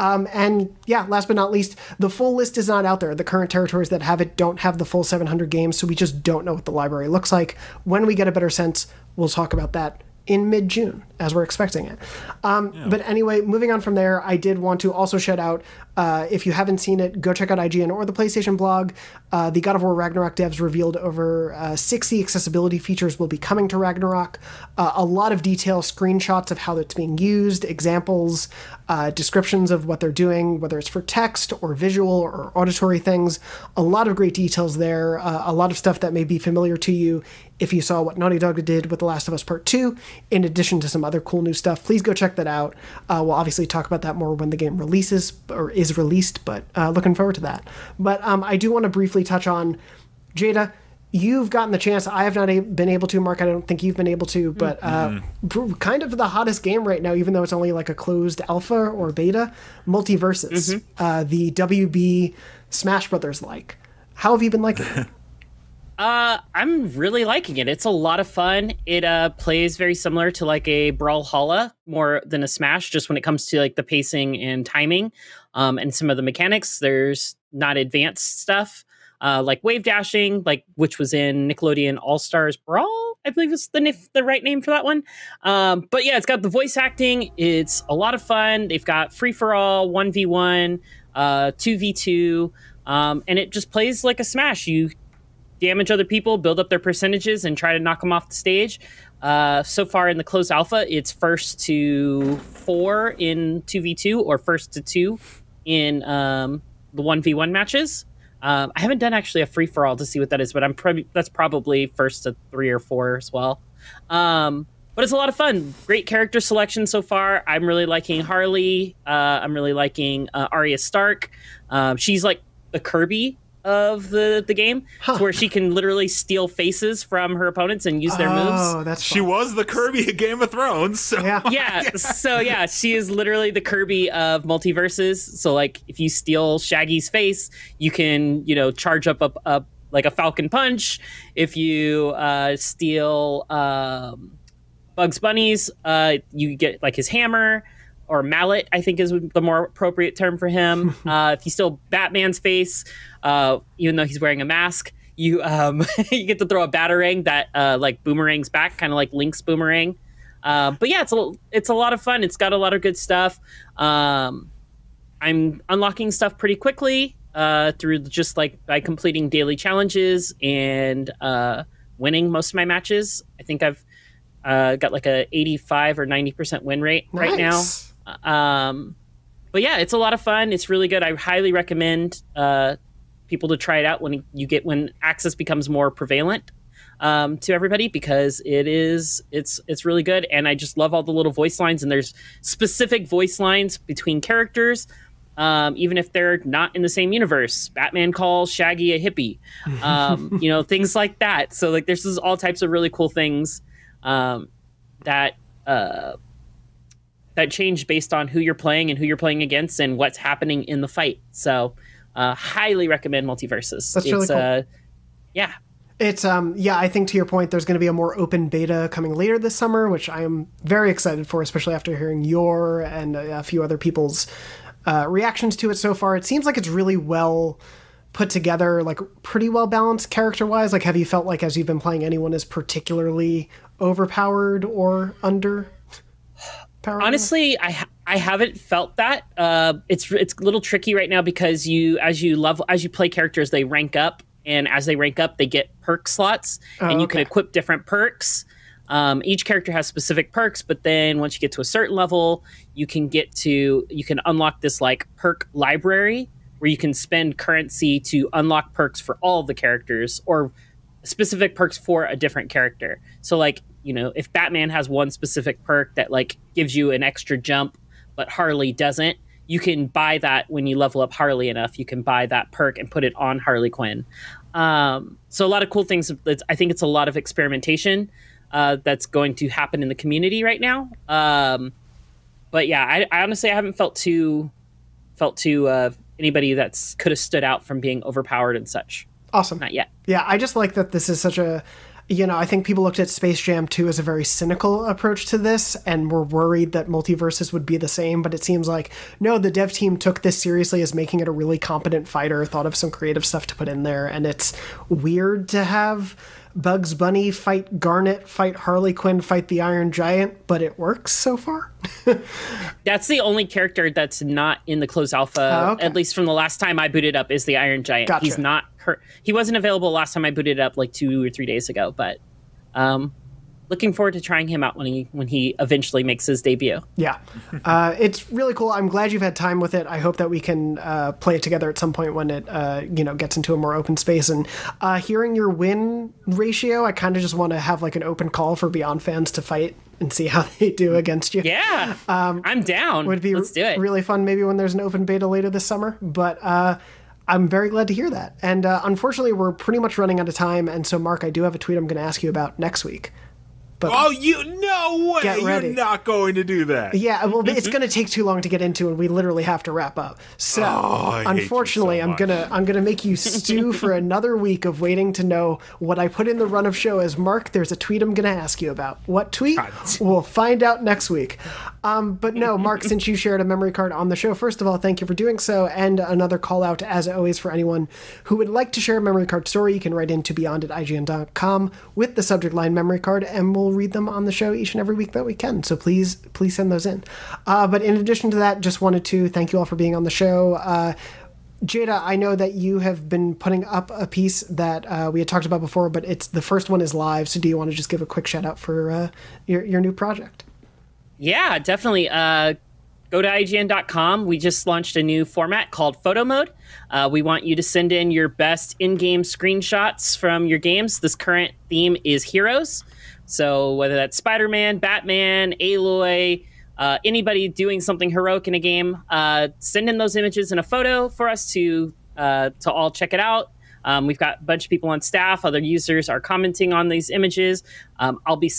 S1: And yeah, last but not least, the full list is not out there. The current territories that have it don't have the full 700 games, so we just don't know what the library looks like. When we get a better sense, we'll talk about that in mid-June, as we're expecting it. But anyway, moving on from there, I did want to also shout out, if you haven't seen it, go check out IGN or the PlayStation blog. The God of War Ragnarok devs revealed over 60 accessibility features will be coming to Ragnarok. A lot of detail, screenshots of how it's being used, examples, descriptions of what they're doing, whether it's for text or visual or auditory things. A lot of great details there. A lot of stuff that may be familiar to you if you saw what Naughty Dog did with The Last of Us Part 2, in addition to some other cool new stuff. Please go check that out. We'll obviously talk about that more when the game releases, or is released, but looking forward to that. But I do want to briefly touch on, Jada, you've gotten the chance. I have not been able to, Mark, I don't think you've been able to, but kind of the hottest game right now, even though it's only like a closed alpha or beta, Multiversus, the WB Smash Brothers like. How have you been liking it?
S2: I'm really liking it. It's a lot of fun. It plays very similar to like a Brawlhalla more than a Smash, just when it comes to like the pacing and timing, and some of the mechanics. There's not advanced stuff like wave dashing, like which was in Nickelodeon All Stars Brawl, I believe is the right name for that one. But yeah, it's got the voice acting. It's a lot of fun. They've got free for all, 1v1, 2v2, and it just plays like a Smash. You damage other people, build up their percentages, and try to knock them off the stage. So far in the closed alpha, it's first to 4 in 2v2 or first to 2 in the 1v1 matches. I haven't done actually a free-for-all to see what that is, but that's probably first to 3 or 4 as well. But it's a lot of fun. Great character selection so far. I'm really liking Harley. I'm really liking Arya Stark. She's like the Kirby of the game, where she can literally steal faces from her opponents and use their moves.
S1: Oh, that's fun.
S3: She was the Kirby of Game of Thrones. So.
S2: Yeah. So yeah, she is literally the Kirby of Multiversus. So like, if you steal Shaggy's face, you can charge up like a Falcon Punch. If you steal Bugs Bunny's, you get like his hammer. Or mallet, I think is the more appropriate term for him. If you steal Batman's face, even though he's wearing a mask, you you get to throw a batarang that like boomerangs back, kind of like Link's boomerang. But yeah, it's a lot of fun. It's got a lot of good stuff. I'm unlocking stuff pretty quickly through just like by completing daily challenges and winning most of my matches. I think I've got like a 85 or 90% win rate right now. But But yeah, it's a lot of fun. It's really good. I highly recommend people to try it out when access becomes more prevalent to everybody, because it's really good. And I just love all the little voice lines, and there's specific voice lines between characters, even if they're not in the same universe. Batman calls Shaggy a hippie, things like that. So like there's all types of really cool things that change based on who you're playing and who you're playing against and what's happening in the fight. So highly recommend Multiversus.
S1: That's really cool.
S2: Yeah.
S1: It's, I think to your point, there's going to be a more open beta coming later this summer, which I am very excited for, especially after hearing your and a few other people's reactions to it so far. It seems like it's really well put together, like pretty well balanced character-wise. Like, have you felt like as you've been playing, anyone is particularly overpowered or underpowered?
S2: Honestly, I haven't felt that. It's a little tricky right now because as you play characters, they rank up. And as they rank up, they get perk slots, and you can equip different perks. Each character has specific perks, but then once you get to a certain level, you can unlock this like perk library where you can spend currency to unlock perks for all of the characters, or specific perks for a different character. So like, if Batman has one specific perk that like gives you an extra jump, but Harley doesn't, you can buy that when you level up Harley enough. You can buy that perk and put it on Harley Quinn. So a lot of cool things. I think it's a lot of experimentation that's going to happen in the community right now. But yeah, I honestly haven't felt too anybody that's could have stood out from being overpowered and such.
S1: Awesome.
S2: Not yet.
S1: Yeah, I just like that this is such a, I think people looked at Space Jam 2 as a very cynical approach to this and were worried that Multiversus would be the same, but it seems like, no, the dev team took this seriously as making it a really competent fighter, thought of some creative stuff to put in there, and it's weird to have Bugs Bunny fight Garnet, fight Harley Quinn, fight the Iron Giant, but it works so far.
S2: That's the only character that's not in the closed alpha, at least from the last time I booted up, is the Iron Giant.
S1: Gotcha.
S2: He's not he wasn't available last time I booted up like 2 or 3 days ago, but looking forward to trying him out when he eventually makes his debut.
S1: Yeah. It's really cool. I'm glad you've had time with it. I hope that we can play it together at some point when it gets into a more open space. And hearing your win ratio, I kind of just want to have like an open call for Beyond fans to fight and see how they do against you.
S2: Yeah. I'm down. Let's do it.
S1: Really fun maybe when there's an open beta later this summer. But I'm very glad to hear that. And unfortunately, we're pretty much running out of time. And so, Mark, I do have a tweet I'm going to ask you about next week. But
S3: no way! You're not going to do that.
S1: Yeah, well, it's going to take too long to get into, and we literally have to wrap up. So, unfortunately, I'm gonna make you stew for another week of waiting to know what I put in the run of show as Mark. There's a tweet I'm going to ask you about. What tweet? We'll find out next week. But no, Mark, since you shared a memory card on the show, first of all, thank you for doing so, and another call out, as always, for anyone who would like to share a memory card story. You can write into beyond@ign.com with the subject line memory card, and we'll read them on the show each and every week that we can. So please send those in. But in addition to that, just wanted to thank you all for being on the show. Jada, I know that you have been putting up a piece that we had talked about before, but the first one is live. So do you want to just give a quick shout out for your new project?
S2: Yeah, definitely. Go to IGN.com. We just launched a new format called Photo Mode. We want you to send in your best in-game screenshots from your games. This current theme is heroes. So whether that's Spider-Man, Batman, Aloy, anybody doing something heroic in a game, send in those images in a photo for us to all check it out. We've got a bunch of people on staff. Other users are commenting on these images. I'll be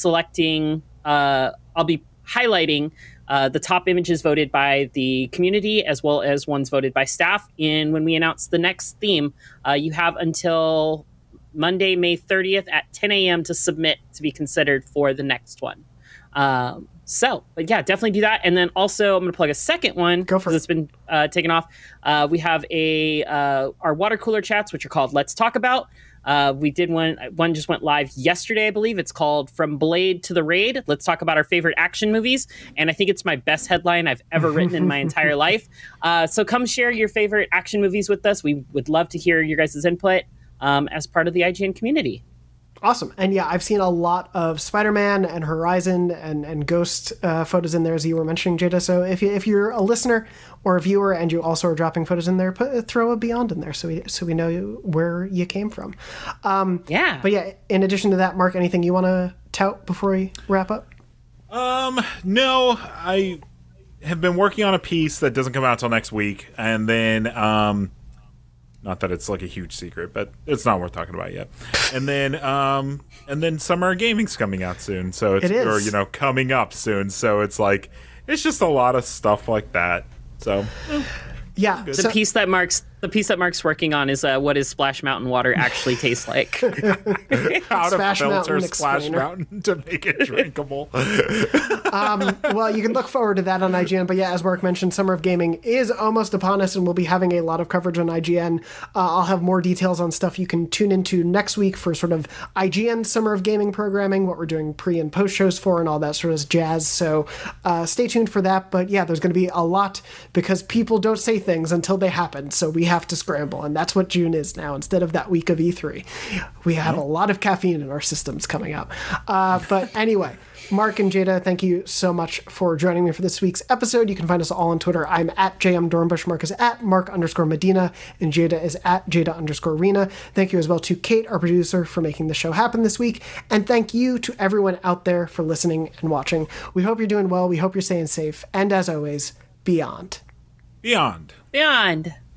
S2: highlighting the top images voted by the community as well as ones voted by staff. And when we announce the next theme, you have until Monday, May 30th at 10 a.m. to submit to be considered for the next one. But yeah, definitely do that. And then also I'm going to plug a second one.
S1: Go for it.
S2: It's been taken off. We have our water cooler chats, which are called Let's Talk About. We did one just went live yesterday, I believe. It's called From Blade to the Raid. Let's talk about our favorite action movies. And I think it's my best headline I've ever written in my entire life. So come share your favorite action movies with us. We would love to hear your guys' input as part of the IGN community.
S1: Awesome. And yeah, I've seen a lot of Spider-Man and Horizon and Ghost photos in there, as you were mentioning, Jada. So if you're a listener or a viewer and you also are dropping photos in there, throw a Beyond in there so we know where you came from.
S2: Yeah.
S1: But yeah, in addition to that, Mark, anything you want to tout before we wrap up?
S3: No, I have been working on a piece that doesn't come out till next week, and then not that it's like a huge secret, but it's not worth talking about yet. And then Summer Gaming's coming out soon, so it's or coming up soon. So it's like it's just a lot of stuff like that. So
S1: yeah,
S2: the piece that Mark's working on is what does Splash Mountain water actually taste like?
S3: How to
S1: Splash
S3: filter
S1: Mountain
S3: Splash
S1: explainer.
S3: Mountain to make it drinkable.
S1: Well, you can look forward to that on IGN. But yeah, as Mark mentioned, Summer of Gaming is almost upon us, and we'll be having a lot of coverage on IGN. I'll have more details on stuff you can tune into next week for sort of IGN Summer of Gaming programming, what we're doing pre and post shows for, and all that sort of jazz. So stay tuned for that. But yeah, there's going to be a lot because people don't say things until they happen. So we have to scramble, and that's what June is now. Instead of that week of E3, we have a lot of caffeine in our systems coming up. But anyway, Mark and Jada, thank you so much for joining me for this week's episode. You can find us all on Twitter. I'm at JM Dornbush, Mark is at Mark_Medina, and Jada is at Jada_Rena. Thank you as well to Kate, our producer, for making the show happen this week. And thank you to everyone out there for listening and watching. We hope you're doing well. We hope you're staying safe. And as always, Beyond.
S3: Beyond.
S2: Beyond.